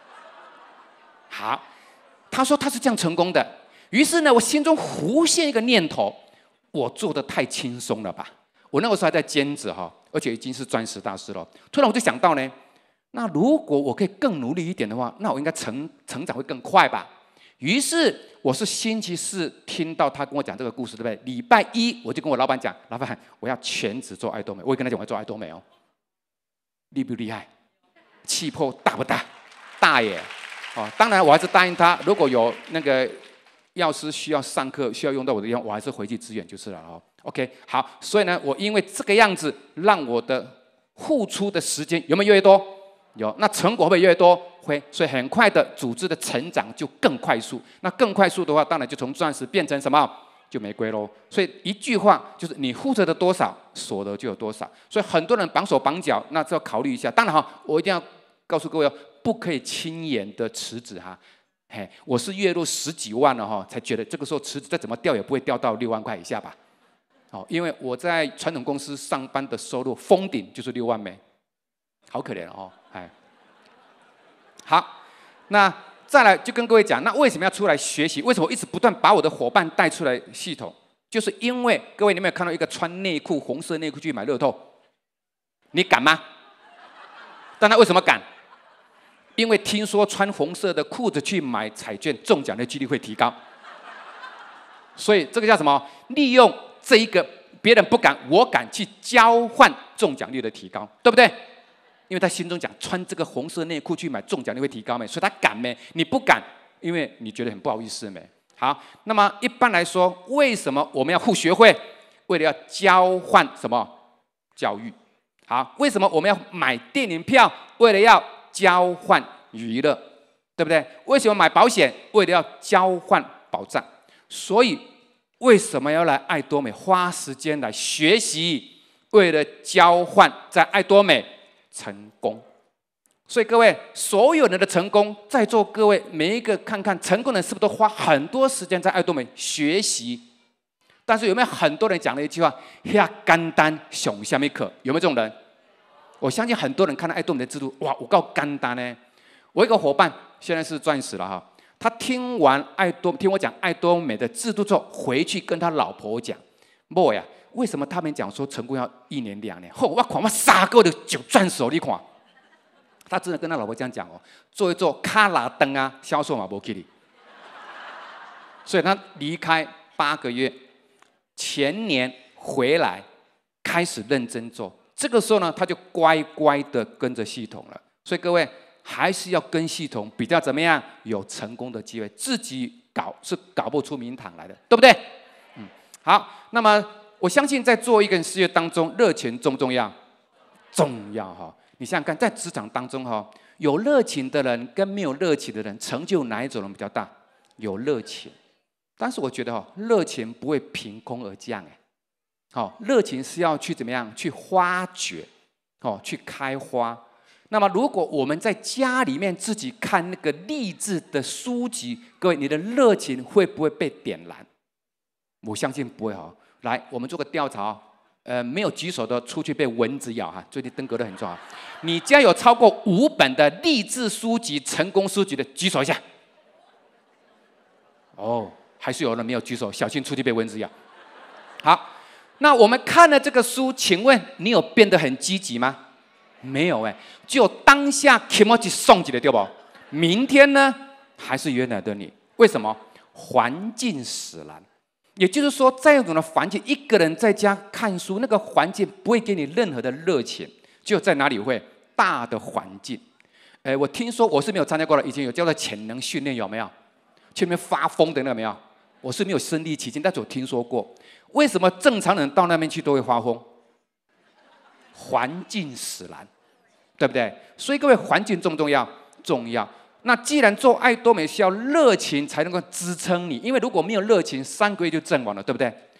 好，他说他是这样成功的。于是呢，我心中浮现一个念头：我做的太轻松了吧？我那个时候还在兼职哈，而且已经是钻石大师了。突然我就想到呢，那如果我可以更努力一点的话，那我应该成成长会更快吧？于是我是星期四听到他跟我讲这个故事，对不对？礼拜一我就跟我老板讲，老板，我要全职做爱多美。我也跟他讲我要做爱多美哦，厉不厉害？气魄大不大？大耶！哦，当然我还是答应他，如果有那个药师需要上课需要用到我的地方，我还是回去支援就是了哦。OK， 好，所以呢，我因为这个样子，让我的付出的时间有没有越来越多？有，那成果会不会越来越多？会，所以很快的组织的成长就更快速。那更快速的话，当然就从钻石变成什么？就玫瑰喽。所以一句话就是你付出的多少，所得就有多少。所以很多人绑手绑脚，那就要考虑一下。当然哈，我一定要告诉各位哦，不可以轻言的辞职哈。嘿，我是月入十几万了哈，才觉得这个时候辞职再怎么掉也不会掉到六万块以下吧。好，因为我在传统公司上班的收入封顶就是六万美，好可怜哦，哎。好，那再来就跟各位讲，那为什么要出来学习？为什么我一直不断把我的伙伴带出来系统？就是因为各位，你有没有看到一个穿内裤红色内裤去买乐透？你敢吗？但他为什么敢？因为听说穿红色的裤子去买彩券中奖的几率会提高，所以这个叫什么？利用这一个别人不敢，我敢去交换中奖率的提高，对不对？因为他心中讲穿这个红色内裤去买中奖率会提高没，所以他敢没？你不敢，因为你觉得很不好意思没？好，那么一般来说，为什么我们要付学费？为了要交换什么？教育。好，为什么我们要买电影票？为了要交换娱乐，对不对？为什么买保险？为了要交换保障。所以为什么要来爱多美花时间来学习？为了交换在爱多美成功。所以各位，所有人的成功，在座各位每一个看看成功人是不是都花很多时间在爱多美学习？但是有没有很多人讲了一句话：呀，简单上什么课？有没有这种人？我相信很多人看到爱多美的制度，哇，我够简单呢。我一个伙伴现在是钻石了哈，他听完爱多听我讲爱多美的制度之后，回去跟他老婆讲，某呀，为什么他们讲说成功要一年两年？吼，我看我三个的就钻石，你看。他真的跟他老婆这样讲哦，做一做卡拉登啊，销售嘛不给力。所以他离开八个月，前年回来开始认真做。这个时候呢，他就乖乖的跟着系统了。所以各位还是要跟系统比较怎么样，有成功的机会。自己搞是搞不出名堂来的，对不对？嗯，好。那么我相信在做一个事业当中，热情重不重要？重要哈。你想想看，在职场当中哈，有热情的人跟没有热情的人，成就哪一种人比较大？有热情，但是我觉得哈，热情不会凭空而降哎，好，热情是要去怎么样去发掘，哦，去开花。那么如果我们在家里面自己看那个励志的书籍，各位，你的热情会不会被点燃？我相信不会哈。来，我们做个调查。呃，没有举手的出去被蚊子咬哈，最近登革热很重要。你家有超过五本的励志书籍、成功书籍的，举手一下。哦，还是有人没有举手，小心出去被蚊子咬。好，那我们看了这个书，请问你有变得很积极吗？没有哎，就当下 emoji 送起来对不？明天呢，还是原来的你？为什么？环境使然。也就是说，在那种的环境，一个人在家看书，那个环境不会给你任何的热情，只有在哪里会大的环境。哎，我听说我是没有参加过的，以前有叫做潜能训练，有没有？去那边发疯的那个没有？我是没有身临其境，但是我听说过。为什么正常人到那边去都会发疯？环境使然，对不对？所以各位，环境重不重要？重要。那既然做爱多美需要热情才能够支撑你，因为如果没有热情，三个月就阵亡了，对不对？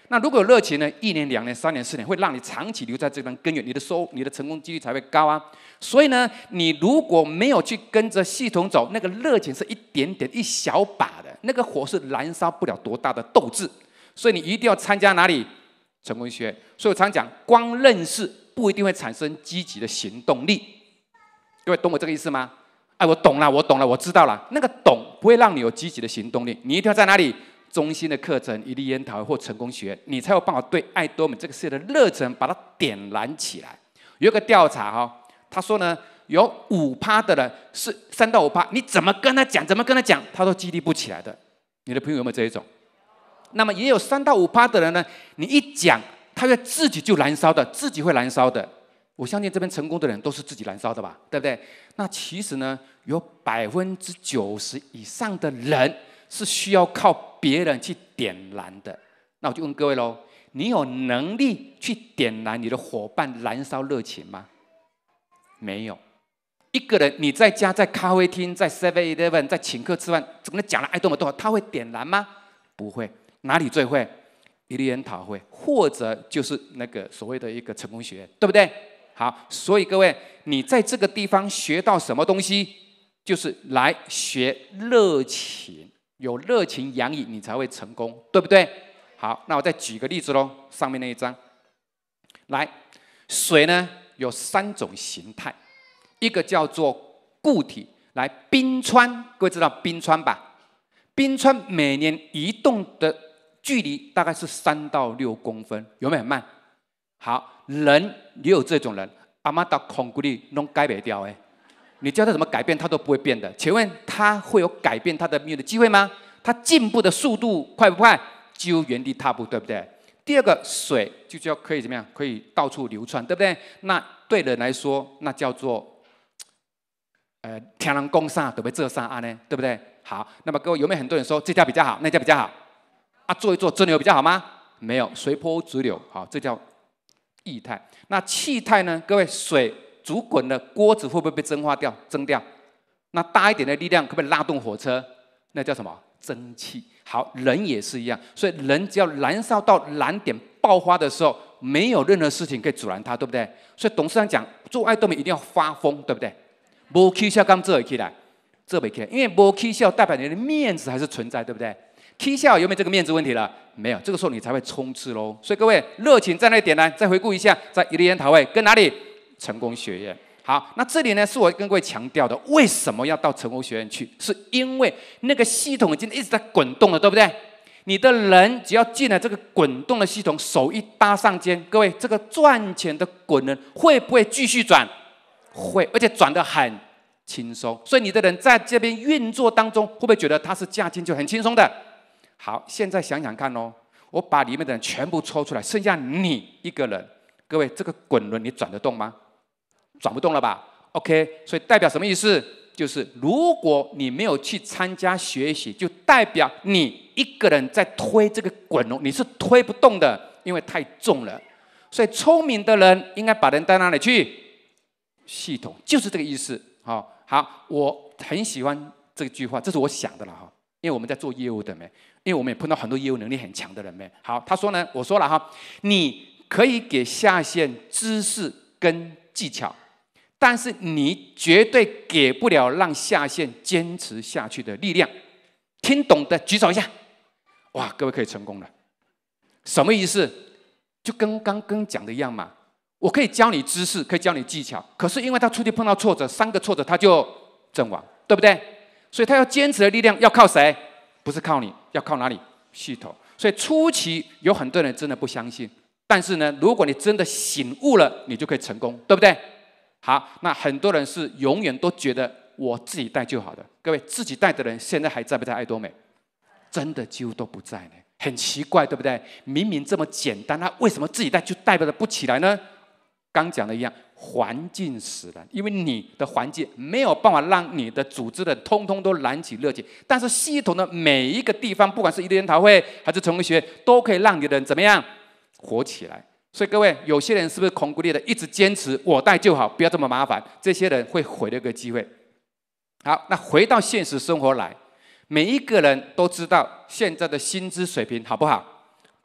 那如果有热情呢，一年、两年、三年、四年，会让你长期留在这边根源，你的收、你的成功几率才会高啊。所以呢，你如果没有去跟着系统走，那个热情是一点点、一小把的，那个火是燃烧不了多大的斗志。所以你一定要参加哪里？成功学院。所以我常讲，光认识不一定会产生积极的行动力。各位懂我这个意思吗？哎，我懂了，我懂了，我知道了。那个懂不会让你有积极的行动力，你一定要在哪里？中心的课程、一例研讨会或成功学院，你才有办法对爱多美这个事业的热忱把它点燃起来。有一个调查哈、哦，他说呢，有五趴的人是三到五趴，你怎么跟他讲，怎么跟他讲，他都激励不起来的。你的朋友有没有这一种？那么也有三到五趴的人呢，你一讲，他会自己就燃烧的，自己会燃烧的。我相信这边成功的人都是自己燃烧的吧，对不对？那其实呢，有百分之九十以上的人是需要靠别人去点燃的。那我就问各位喽，你有能力去点燃你的伙伴燃烧热情吗？没有。一个人你在家、在咖啡厅、在 seven eleven 在请客吃饭，怎么讲了爱多美多少，他会点燃吗？不会。哪里最会？一例研讨会，或者就是那个所谓的一个成功学院，对不对？好，所以各位，你在这个地方学到什么东西，就是来学热情，有热情洋溢，你才会成功，对不对？好，那我再举个例子喽，上面那一张，来，水呢有三种形态，一个叫做固体，来冰川，各位知道冰川吧？冰川每年移动的距离大概是三到六公分，有没有很慢？好，人也有这种人，阿妈到恐惧力弄改不掉哎，你教他怎么改变，他都不会变的。请问他会有改变他的命运的机会吗？他进步的速度快不快？几乎原地踏步，对不对？第二个，水就叫可以怎么样？可以到处流窜，对不对？那对人来说，那叫做呃天人共啥，对不对？这啥啊呢？对不对？好，那么各位有没有很多人说这家比较好，那家比较好？啊，做一做真的有比较好吗？没有，随波逐流。好，这叫液态。那气态呢？各位，水煮滚的锅子会不会被蒸化掉、蒸掉？那大一点的力量可不可以拉动火车？那叫什么？蒸汽。好，人也是一样。所以人只要燃烧到燃点爆发的时候，没有任何事情可以阻拦它，对不对？所以董事长讲，做爱多美一定要发疯，对不对？没起效刚做起来，做不起来，因为没起效代表你的面子还是存在，对不对？起效有没有这个面子问题了？没有，这个时候你才会冲刺喽。所以各位，热情在那里点燃，再回顾一下，在一例研讨会跟哪里？成功学院。好，那这里呢是我跟各位强调的，为什么要到成功学院去？是因为那个系统已经一直在滚动了，对不对？你的人只要进了这个滚动的系统，手一搭上肩，各位，这个赚钱的滚轮会不会继续转？会，而且转得很轻松。所以你的人在这边运作当中，会不会觉得他是驾轻就很轻松的？好，现在想想看哦，我把里面的人全部抽出来，剩下你一个人。各位，这个滚轮你转得动吗？转不动了吧 ？OK， 所以代表什么意思？就是如果你没有去参加学习，就代表你一个人在推这个滚轮，你是推不动的，因为太重了。所以聪明的人应该把人带哪里去？系统就是这个意思。好，好，我很喜欢这句话，这是我想的了哈。因为我们在做业务的没，因为我们也碰到很多业务能力很强的人没。好，他说呢，我说了哈，你可以给下线知识跟技巧，但是你绝对给不了让下线坚持下去的力量。听懂的举手一下。哇，各位可以成功了。什么意思？就跟刚刚讲的一样嘛。我可以教你知识，可以教你技巧，可是因为他出去碰到挫折，三个挫折他就阵亡，对不对？所以他要坚持的力量要靠谁？不是靠你，要靠哪里？系统。所以初期有很多人真的不相信，但是呢，如果你真的醒悟了，你就可以成功，对不对？好，那很多人是永远都觉得我自己带就好的。各位，自己带的人现在还在不在爱多美？真的几乎都不在呢，很奇怪，对不对？明明这么简单，那为什么自己带就带不起来呢？刚讲的一样，环境使然，因为你的环境没有办法让你的组织的通通都燃起热情，但是系统的每一个地方，不管是一个研讨会还是成功学院，都可以让你的人怎么样活起来。所以各位，有些人是不是恐孤立的，一直坚持我带就好，不要这么麻烦，这些人会毁了一个机会。好，那回到现实生活来，每一个人都知道现在的薪资水平好不好？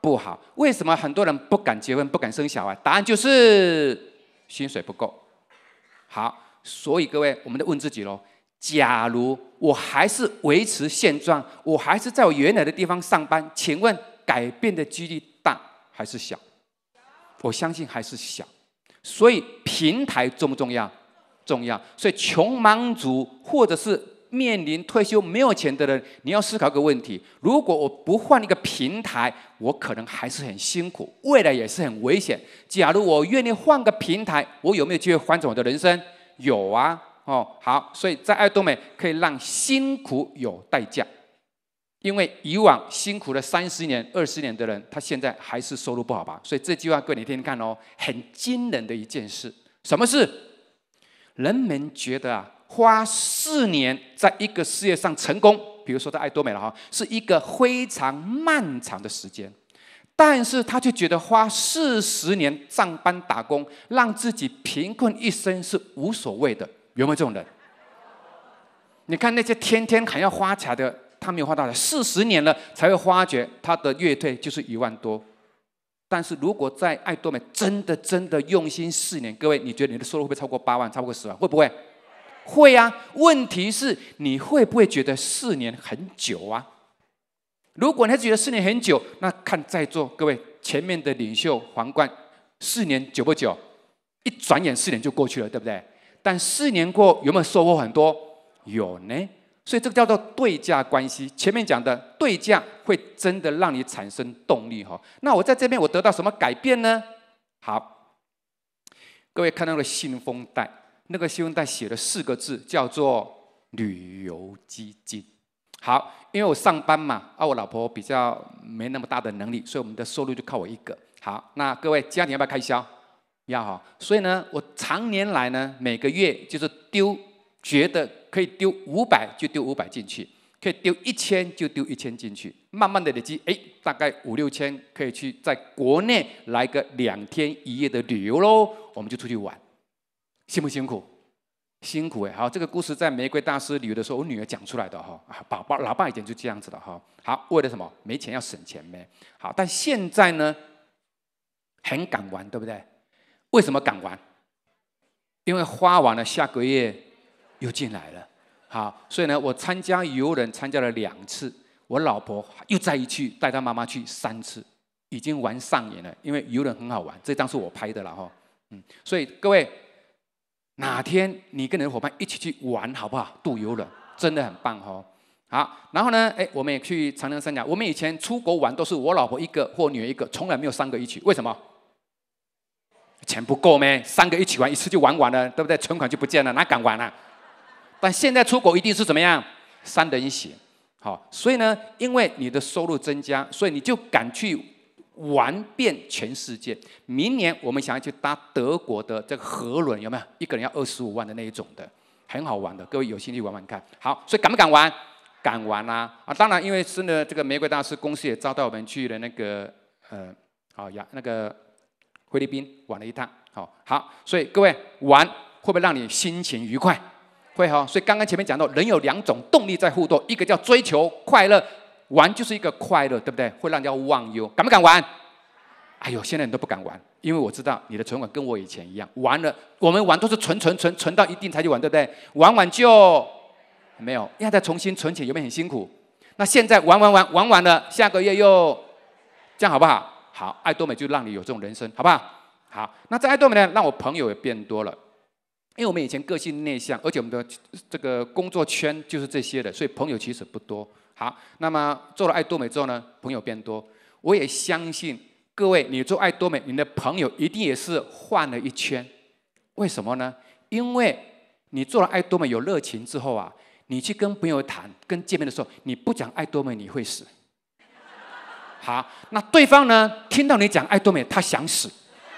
不好。为什么很多人不敢结婚、不敢生小孩？答案就是薪水不够。好，所以各位，我们得问自己喽：假如我还是维持现状，我还是在我原来的地方上班，请问改变的几率大还是小？我相信还是小。所以平台重不重要？重要。所以穷忙族或者是面临退休没有钱的人，你要思考个问题：如果我不换一个平台，我可能还是很辛苦，未来也是很危险。假如我愿意换个平台，我有没有机会翻转我的人生？有啊。哦，好，所以在爱多美可以让辛苦有代价，因为以往辛苦了三十年、二十年的人，他现在还是收入不好吧？所以这句话各位你听听看哦，很惊人的一件事。什么事？人们觉得啊，花四年在一个事业上成功，比如说在爱多美了哈，是一个非常漫长的时间，但是他就觉得花四十年上班打工，让自己贫困一生是无所谓的。有没有这种人？你看那些天天还要花钱的，他没有花到的，四十年了才会发觉他的月退就是一万多。但是如果在爱多美真的真的用心四年，各位，你觉得你的收入会不会超过八万，超过十万？会不会？会啊。问题是你会不会觉得四年很久啊？如果你还觉得四年很久，那看在座各位前面的领袖皇冠，四年久不久？一转眼四年就过去了，对不对？但四年过有没有收获很多？有呢。所以这个叫做对价关系。前面讲的对价会真的让你产生动力哈。那我在这边我得到什么改变呢？好，各位看到那个信封袋，那个信封袋写了四个字，叫做旅游基金。好，因为我上班嘛，啊，我老婆比较没那么大的能力，所以我们的收入就靠我一个。好，那各位家庭要不要开销？要哈，所以呢，我常年来呢，每个月就是丢，觉得可以丢五百就丢五百进去，可以丢一千就丢一千进去，慢慢的累积，哎，大概五六千可以去在国内来个两天一夜的旅游喽，我们就出去玩，辛不辛苦？辛苦哎，好，这个故事在玫瑰大师旅游的时候，我女儿讲出来的哈，啊，宝宝，老爸以前就这样子的哈，好，为了什么？没钱要省钱呗，好，但现在呢，很敢玩，对不对？为什么敢玩？因为花完了，下个月又进来了。好，所以呢，我参加游轮参加了两次，我老婆又再一去，带她妈妈去三次，已经玩上瘾了。因为游轮很好玩，这张是我拍的了哈。嗯，所以各位，哪天你跟你的伙伴一起去玩好不好？渡游轮真的很棒哈。好，然后呢，哎，我们也去长江三角。我们以前出国玩都是我老婆一个或女儿一个，从来没有三个一起。为什么？钱不够咩？三个一起玩一次就玩完了，对不对？存款就不见了，哪敢玩啊？但现在出国一定是怎么样？三人行，好，所以呢，因为你的收入增加，所以你就敢去玩遍全世界。明年我们想要去搭德国的这个河轮，有没有？一个人要二十五万的那一种的，很好玩的，各位有兴趣玩玩看。好，所以敢不敢玩？敢玩啊！啊，当然，因为是呢，这个玫瑰大师公司也招待我们去了那个呃，好呀，那个。菲律宾玩了一趟，好好，所以各位玩会不会让你心情愉快？会哈。所以刚刚前面讲到，人有两种动力在互动，一个叫追求快乐，玩就是一个快乐，对不对？会让人家忘忧，敢不敢玩？哎呦，现在人都不敢玩，因为我知道你的存款跟我以前一样，玩了我们玩都是存存存存到一定才去玩，对不对？玩完就没有，要再重新存钱，有没有很辛苦？那现在玩玩玩玩完了，下个月又这样好不好？好，爱多美就让你有这种人生，好不好？好，那在爱多美呢，让我朋友也变多了，因为我们以前个性内向，而且我们的这个工作圈就是这些的，所以朋友其实不多。好，那么做了爱多美之后呢，朋友变多，我也相信各位，你做爱多美，你的朋友一定也是换了一圈。为什么呢？因为你做了爱多美有热情之后啊，你去跟朋友谈、跟见面的时候，你不讲爱多美，你会死。好，那对方呢？听到你讲爱多美，他想死。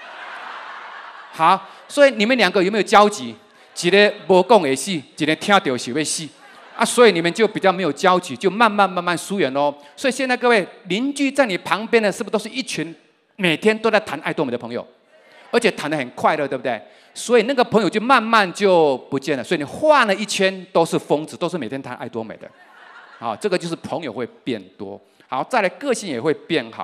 好，所以你们两个有没有交集？一个无讲会死，一个听到是会死啊，所以你们就比较没有交集，就慢慢慢慢疏远喽。所以现在各位邻居在你旁边的，是不是都是一群每天都在谈爱多美的朋友，而且谈得很快乐，对不对？所以那个朋友就慢慢就不见了。所以你换了一圈都是疯子，都是每天谈爱多美的。好，这个就是朋友会变多。好，再来个性也会变好。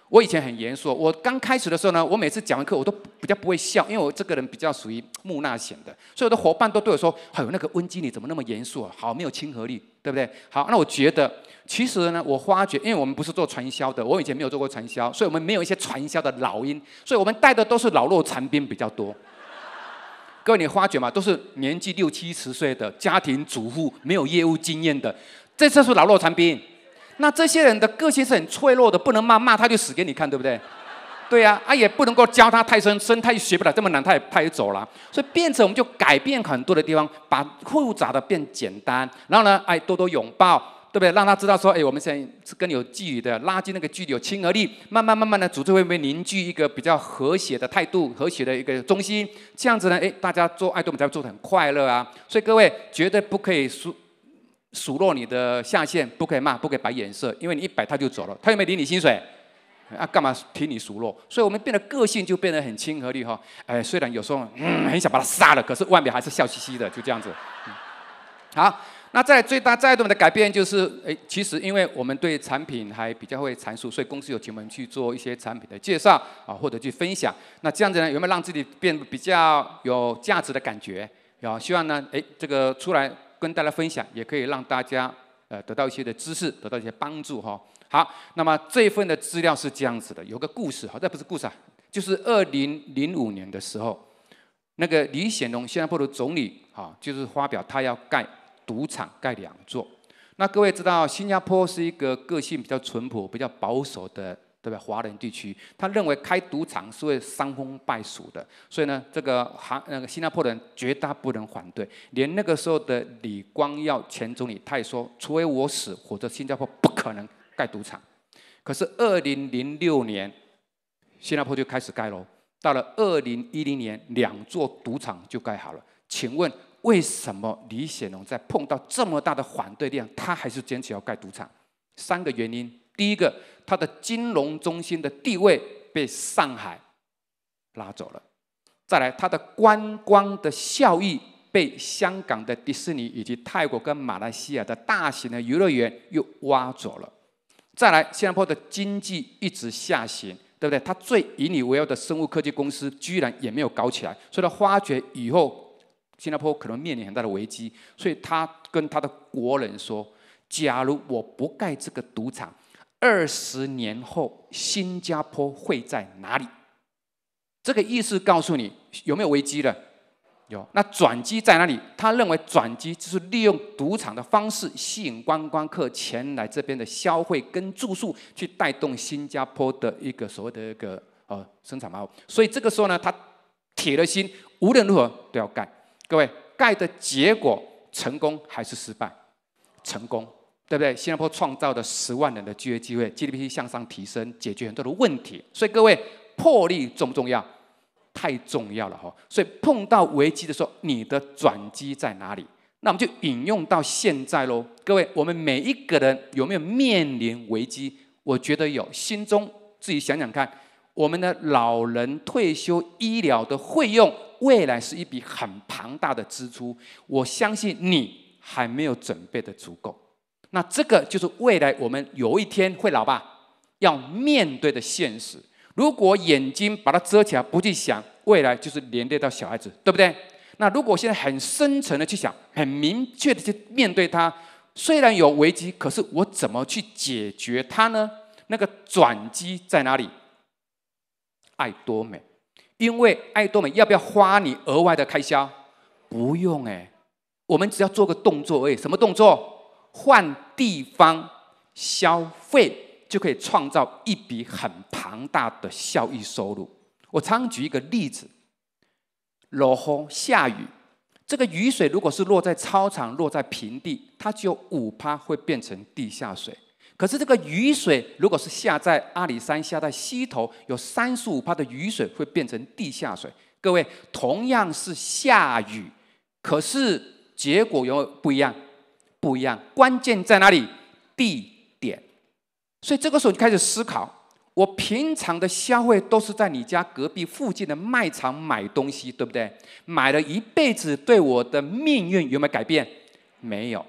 我以前很严肃，我刚开始的时候呢，我每次讲完课我都比较不会笑，因为我这个人比较属于木讷型的，所以我的伙伴都对我说：“哎呦，那个温经理怎么那么严肃啊？好没有亲和力，对不对？”好，那我觉得其实呢，我发觉，因为我们不是做传销的，我以前没有做过传销，所以我们没有一些传销的老鹰，所以我们带的都是老弱残兵比较多。各位，你发觉吗？都是年纪六七十岁的家庭主妇，没有业务经验的，这就是老弱残兵。那这些人的个性是很脆弱的，不能骂骂他就死给你看，对不对？对呀、啊，啊也不能够教他太深深，他也学不了这么难，他也他也走了。所以变成我们就改变很多的地方，把复杂的变简单，然后呢，哎多多拥抱，对不对？让他知道说，哎我们现在是跟你有距离的，拉近那个距离，有亲和力，慢慢慢慢的组织会不会凝聚一个比较和谐的态度，和谐的一个中心？这样子呢，哎大家做爱多美才会做得很快乐啊。所以各位绝对不可以输。数落你的下线，不可以骂，不可以摆眼色，因为你一摆他就走了，他有没有领你薪水？啊，干嘛听你数落？所以我们变得个性就变得很亲和力哈。哎，虽然有时候嗯很想把他杀了，可是外面还是笑嘻嘻的，就这样子。嗯、好，那再来最大再度的改变就是，哎，其实因为我们对产品还比较会阐述，所以公司有请我们去做一些产品的介绍啊，或者去分享。那这样子呢，有没有让自己变得比较有价值的感觉？有，希望呢，哎，这个出来。跟大家分享，也可以让大家呃得到一些的知识，得到一些帮助哈。好，那么这一份的资料是这样子的，有个故事哈，这不是故事啊，就是二零零五年的时候，那个李显龙新加坡的总理哈，就是发表他要盖赌场盖两座。那各位知道，新加坡是一个个性比较淳朴、比较保守的。对不对？华人地区，他认为开赌场是会伤风败俗的，所以呢，这个韩那个新加坡人绝大部分人反对，连那个时候的李光耀前总理，他也说，除非我死，否则新加坡不可能盖赌场。可是二零零六年，新加坡就开始盖喽，到了二零一零年，两座赌场就盖好了。请问为什么李显龙在碰到这么大的反对量，他还是坚持要盖赌场？三个原因。第一个，它的金融中心的地位被上海拉走了；再来，它的观光的效益被香港的迪士尼以及泰国跟马来西亚的大型的娱乐园又挖走了；再来，新加坡的经济一直下行，对不对？它最引以为傲的生物科技公司居然也没有搞起来，所以他发觉以后新加坡可能面临很大的危机，所以他跟他的国人说：假如我不盖这个赌场，二十年后，新加坡会在哪里？这个意思告诉你有没有危机了？有。那转机在哪里？他认为转机就是利用赌场的方式吸引观光客前来这边的消费跟住宿，去带动新加坡的一个所谓的一个呃生产毛。所以这个时候呢，他铁了心，无论如何都要盖。各位，盖的结果成功还是失败？成功。对不对？新加坡创造了十万人的就业机会 ，G D P 向上提升，解决很多的问题。所以各位，魄力重不重要？太重要了哈！所以碰到危机的时候，你的转机在哪里？那我们就引用到现在喽。各位，我们每一个人有没有面临危机？我觉得有，心中自己想想看，我们的老人退休医疗的费用，未来是一笔很庞大的支出。我相信你还没有准备的足够。那这个就是未来我们有一天会老吧，要面对的现实。如果眼睛把它遮起来，不去想，未来就是连累到小孩子，对不对？那如果现在很深层的去想，很明确的去面对它，虽然有危机，可是我怎么去解决它呢？那个转机在哪里？爱多美，因为爱多美要不要花你额外的开销？不用哎、欸，我们只要做个动作而已。什么动作？换地方消费就可以创造一笔很庞大的效益收入。我常举一个例子：落雨下雨，这个雨水如果是落在操场、落在平地，它只有五趴会变成地下水。可是这个雨水如果是下在阿里山、下在溪头，有三十五趴的雨水会变成地下水。各位，同样是下雨，可是结果有没有不一样？不一样，关键在哪里？地点。所以这个时候你开始思考，我平常的消费都是在你家隔壁附近的卖场买东西，对不对？买了一辈子，对我的命运有没有改变？没有。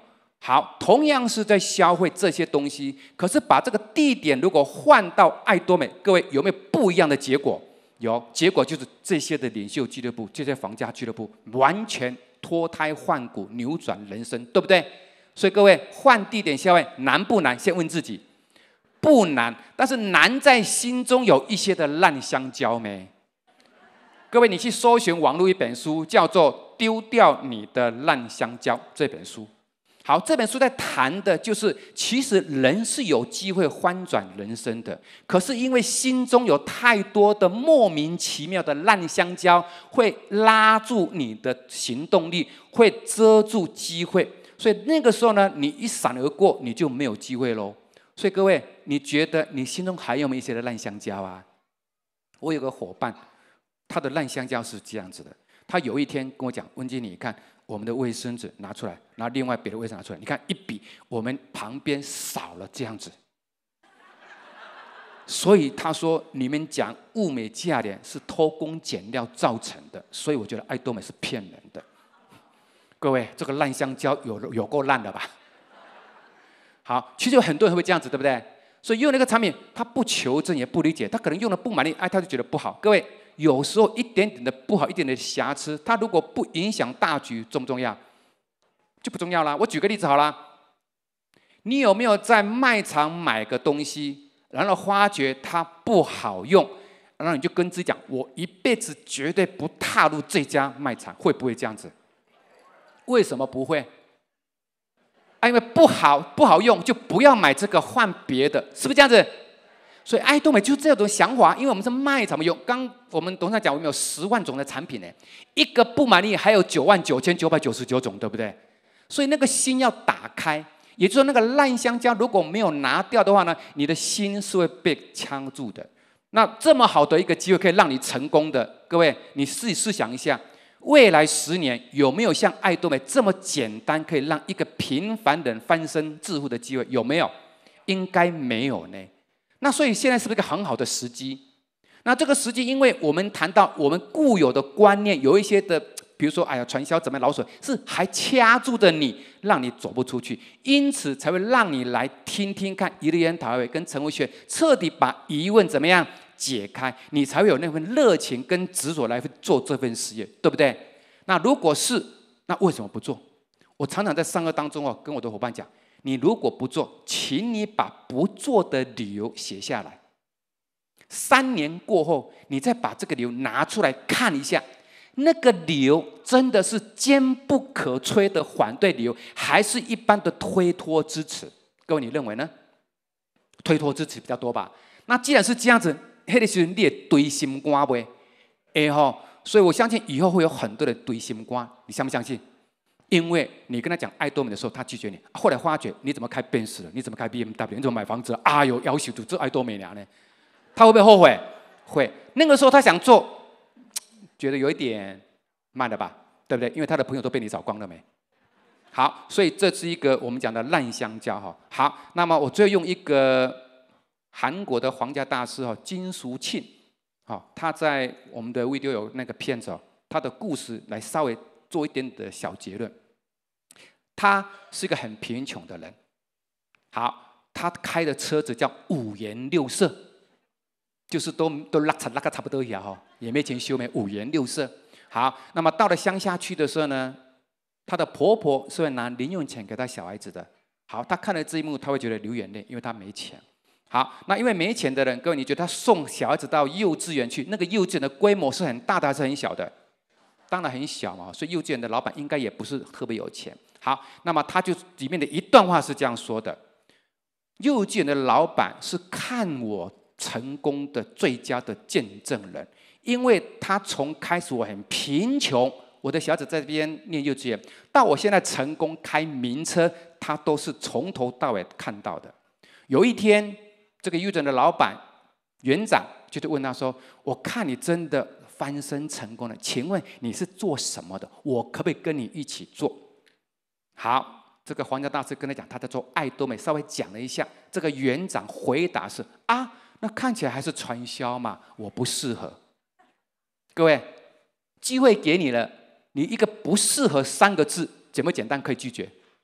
好，同样是在消费这些东西，可是把这个地点如果换到艾多美，各位有没有不一样的结果？有，结果就是这些的领袖俱乐部、这些房价俱乐部，完全脱胎换骨，扭转人生，对不对？所以各位换地点消费难不难？先问自己，不难，但是难在心中有一些的烂香蕉没？各位，你去搜寻网络一本书，叫做《丢掉你的烂香蕉》这本书。好，这本书在谈的就是，其实人是有机会翻转人生的，可是因为心中有太多的莫名其妙的烂香蕉，会拉住你的行动力，会遮住机会。所以那个时候呢，你一闪而过，你就没有机会喽。所以各位，你觉得你心中还有没有一些的烂香蕉啊？我有个伙伴，他的烂香蕉是这样子的。他有一天跟我讲：“文基，你看我们的卫生纸拿出来，然后另外别的卫生拿出来，你看一比，我们旁边少了这样子。”所以他说：“你们讲物美价廉是偷工减料造成的，所以我觉得爱多美是骗人的。”各位，这个烂香蕉有有够烂的吧？好，其实有很多人会这样子，对不对？所以用那个产品，他不求证也不理解，他可能用的不满意，哎，他就觉得不好。各位，有时候一点点的不好，一点点的瑕疵，它如果不影响大局，重不重要？就不重要啦。我举个例子好啦，你有没有在卖场买个东西，然后发觉它不好用，然后你就跟自己讲，我一辈子绝对不踏入这家卖场，会不会这样子？为什么不会？啊，因为不好不好用，就不要买这个，换别的，是不是这样子？所以爱多美就是这种想法，因为我们是卖场，有刚我们董事长讲，我们有十万种的产品呢，一个不满意还有九万九千九百九十九种，对不对？所以那个心要打开，也就是说那个烂香蕉如果没有拿掉的话呢，你的心是会被呛住的。那这么好的一个机会可以让你成功的，各位你自己试想一下。未来十年有没有像爱多美这么简单，可以让一个平凡人翻身致富的机会？有没有？应该没有呢。那所以现在是不是一个很好的时机？那这个时机，因为我们谈到我们固有的观念，有一些的，比如说，哎呀，传销怎么老鼠是还掐住着你，让你走不出去，因此才会让你来听听看一日研讨会跟陈慧学，彻底把疑问怎么样？解开，你才会有那份热情跟执着来做这份事业，对不对？那如果是，那为什么不做？我常常在上课当中哦，跟我的伙伴讲，你如果不做，请你把不做的理由写下来。三年过后，你再把这个理由拿出来看一下，那个理由真的是坚不可摧的反对理由，还是一般的推脱支持？各位，你认为呢？推脱支持比较多吧？那既然是这样子，那个时候你也堆心肝呗，哎吼，所以我相信以后会有很多的堆心肝，你相不相信？因为你跟他讲爱多美的时候，他拒绝你，后来发觉你怎么开奔驰了？你怎么开 B M W？ 你怎么买房子了？啊哟，要求这爱多美呢？他会不会后悔？会。那个时候他想做，觉得有一点慢了吧，对不对？因为他的朋友都被你找光了没？好，所以这是一个我们讲的烂香蕉哈。好，那么我最后用一个。韩国的皇家大师哦，金淑庆，好，他在我们的 video 有那个片子哦，他的故事来稍微做一点的小结论。他是一个很贫穷的人，好，他开的车子叫五颜六色，就是都都拉差拉个差不多一样哈，也没钱修没五颜六色。好，那么到了乡下去的时候呢，他的婆婆是会拿零用钱给他小孩子的。好，他看了这一幕，他会觉得流眼泪，因为他没钱。好，那因为没钱的人，各位，你觉得他送小孩子到幼稚园去，那个幼稚园的规模是很大的还是很小的？当然很小嘛，所以幼稚园的老板应该也不是特别有钱。好，那么他就里面的一段话是这样说的：幼稚园的老板是看我成功的最佳的见证人，因为他从开始我很贫穷，我的小孩子在这边念幼稚园，到我现在成功开名车，他都是从头到尾看到的。有一天，这个幼稚园的老板园长就问他说：“我看你真的翻身成功了，请问你是做什么的？我可不可以跟你一起做？”好，这个皇家大师跟他讲他在做爱多美，稍微讲了一下。这个园长回答是：“啊，那看起来还是传销嘛，我不适合。”各位，机会给你了，你一个不适合三个字，简不简单可以拒绝？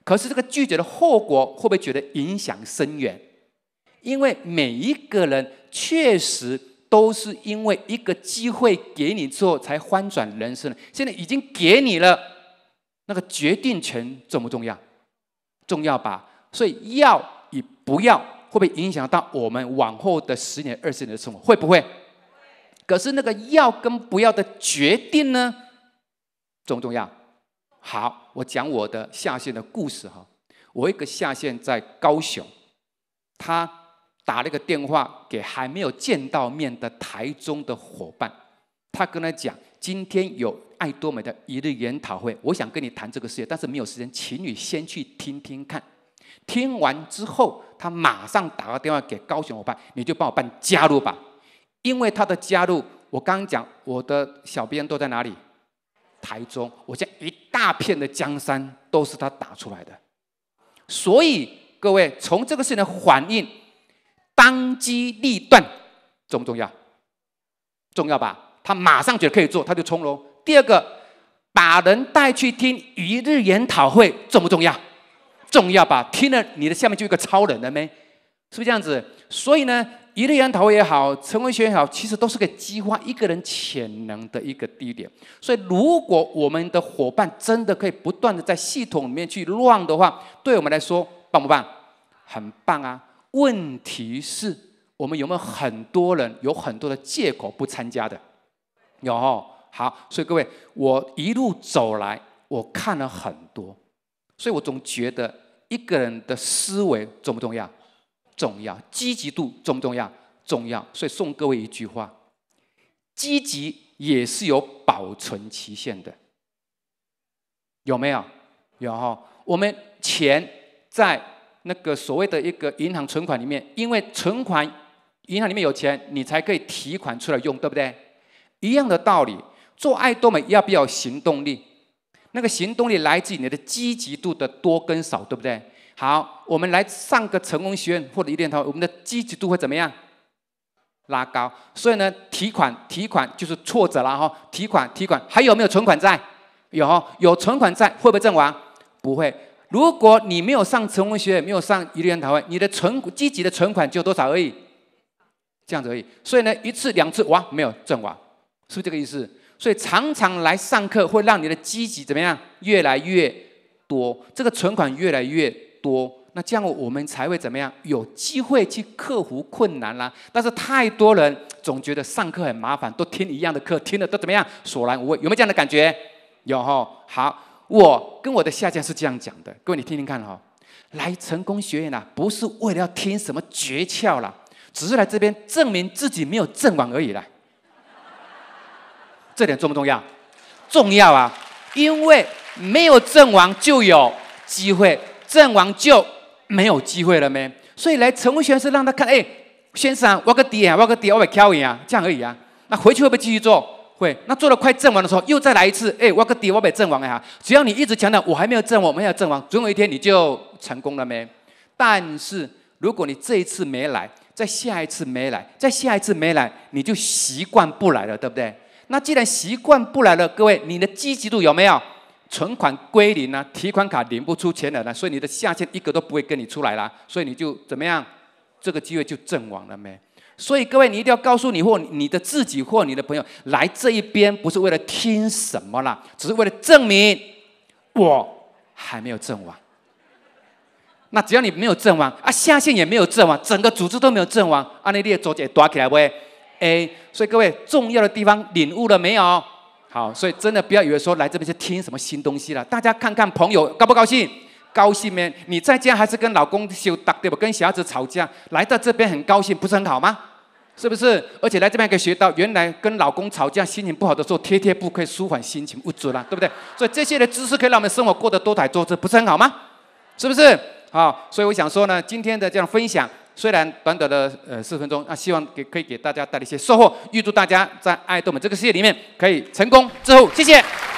可是这个拒绝的后果会不会觉得影响深远？因为每一个人确实都是因为一个机会给你之后才翻转人生的，现在已经给你了，那个决定权重不重要？重要吧？所以要与不要会不会影响到我们往后的十年、二十年的生活？会不会？可是那个要跟不要的决定呢，重不重要？好，我讲我的下线的故事哈。我一个下线在高雄，他打了一个电话给还没有见到面的台中的伙伴，他跟他讲，今天有艾多美的一日研讨会，我想跟你谈这个事业，但是没有时间，请你先去听听看。听完之后，他马上打个电话给高雄伙伴，你就帮我办加入吧。因为他的加入，我刚刚讲我的小编都在哪里？台中，我现在一大片的江山都是他打出来的。所以各位从这个事情的反应，当机立断重不重要？重要吧？他马上觉得可以做，他就冲喽。第二个，把人带去听一日研讨会重不重要？重要吧？听了你的下面就有一个超人了没？是不是这样子？所以呢，一日研讨会也好，成文学也好，其实都是个激发一个人潜能的一个地点。所以，如果我们的伙伴真的可以不断的在系统里面去乱的话，对我们来说棒不棒？很棒啊！问题是，我们有没有很多人有很多的借口不参加的？有哦。好，所以各位，我一路走来，我看了很多，所以我总觉得一个人的思维重不重要？重要。积极度重不重要？重要。所以送各位一句话：积极也是有保存期限的，有没有？有哈。我们钱在那个所谓的一个银行存款里面，因为存款银行里面有钱，你才可以提款出来用，对不对？一样的道理，做爱多美要不要有行动力？那个行动力来自于你的积极度的多跟少，对不对？好，我们来上个成功学院或者一练套，我们的积极度会怎么样？拉高。所以呢，提款提款就是挫折了哈。提款提款，还有没有存款债？有，有存款债会不会阵亡？不会。如果你没有上成功学院，没有上一日研讨会，你的存积极的存款就多少而已？这样子而已。所以呢，一次两次哇，没有阵亡，是不是这个意思？所以常常来上课会让你的积极怎么样？越来越多，这个存款越来越多，那这样我们才会怎么样？有机会去克服困难啦。但是太多人总觉得上课很麻烦，都听一样的课，听了都怎么样？索然无味，有没有这样的感觉？有哈。好，我跟我的下家是这样讲的，各位你听听看哈。来成功学院啊，不是为了要听什么诀窍啦，只是来这边证明自己没有阵亡而已啦。这点重不重要？重要啊！因为没有阵亡就有机会，阵亡就没有机会了没？所以来成功学院是让他看，哎，先生，我个弟啊，我个弟，我会敲赢啊，这样而已啊。那回去会不会继续做？会。那做了快阵亡的时候，又再来一次，哎，我个弟，我被阵亡了哈。只要你一直强调我还没有阵亡，我没有阵亡，总有一天你就成功了没？但是如果你这一次没来，再下一次没来，再下一次没来，你就习惯不来了，对不对？那既然习惯不来了，各位，你的积极度有没有？存款归零啊，提款卡领不出钱了呢，所以你的下线一个都不会跟你出来啦，所以你就怎么样？这个机会就阵亡了没？所以各位，你一定要告诉你或你的自己或你的朋友，来这一边不是为了听什么啦，只是为了证明我还没有阵亡。那只要你没有阵亡啊，下线也没有阵亡，整个组织都没有阵亡，啊，你的组织大起来不会？A， 所以各位重要的地方领悟了没有？好，所以真的不要以为说来这边是听什么新东西了。大家看看朋友高不高兴？高兴没？你在家还是跟老公修打对吧？跟小孩子吵架，来到这边很高兴，不是很好吗？是不是？而且来这边可以学到，原来跟老公吵架心情不好的时候，贴贴布可以舒缓心情，不准啦，对不对？所以这些的知识可以让我们生活过得多彩多姿，不是很好吗？是不是？好，所以我想说呢，今天的这样分享。虽然短短的呃四分钟，那、啊、希望给可以给大家带来一些收获，预祝大家在爱多美这个事业里面可以成功致富，谢谢。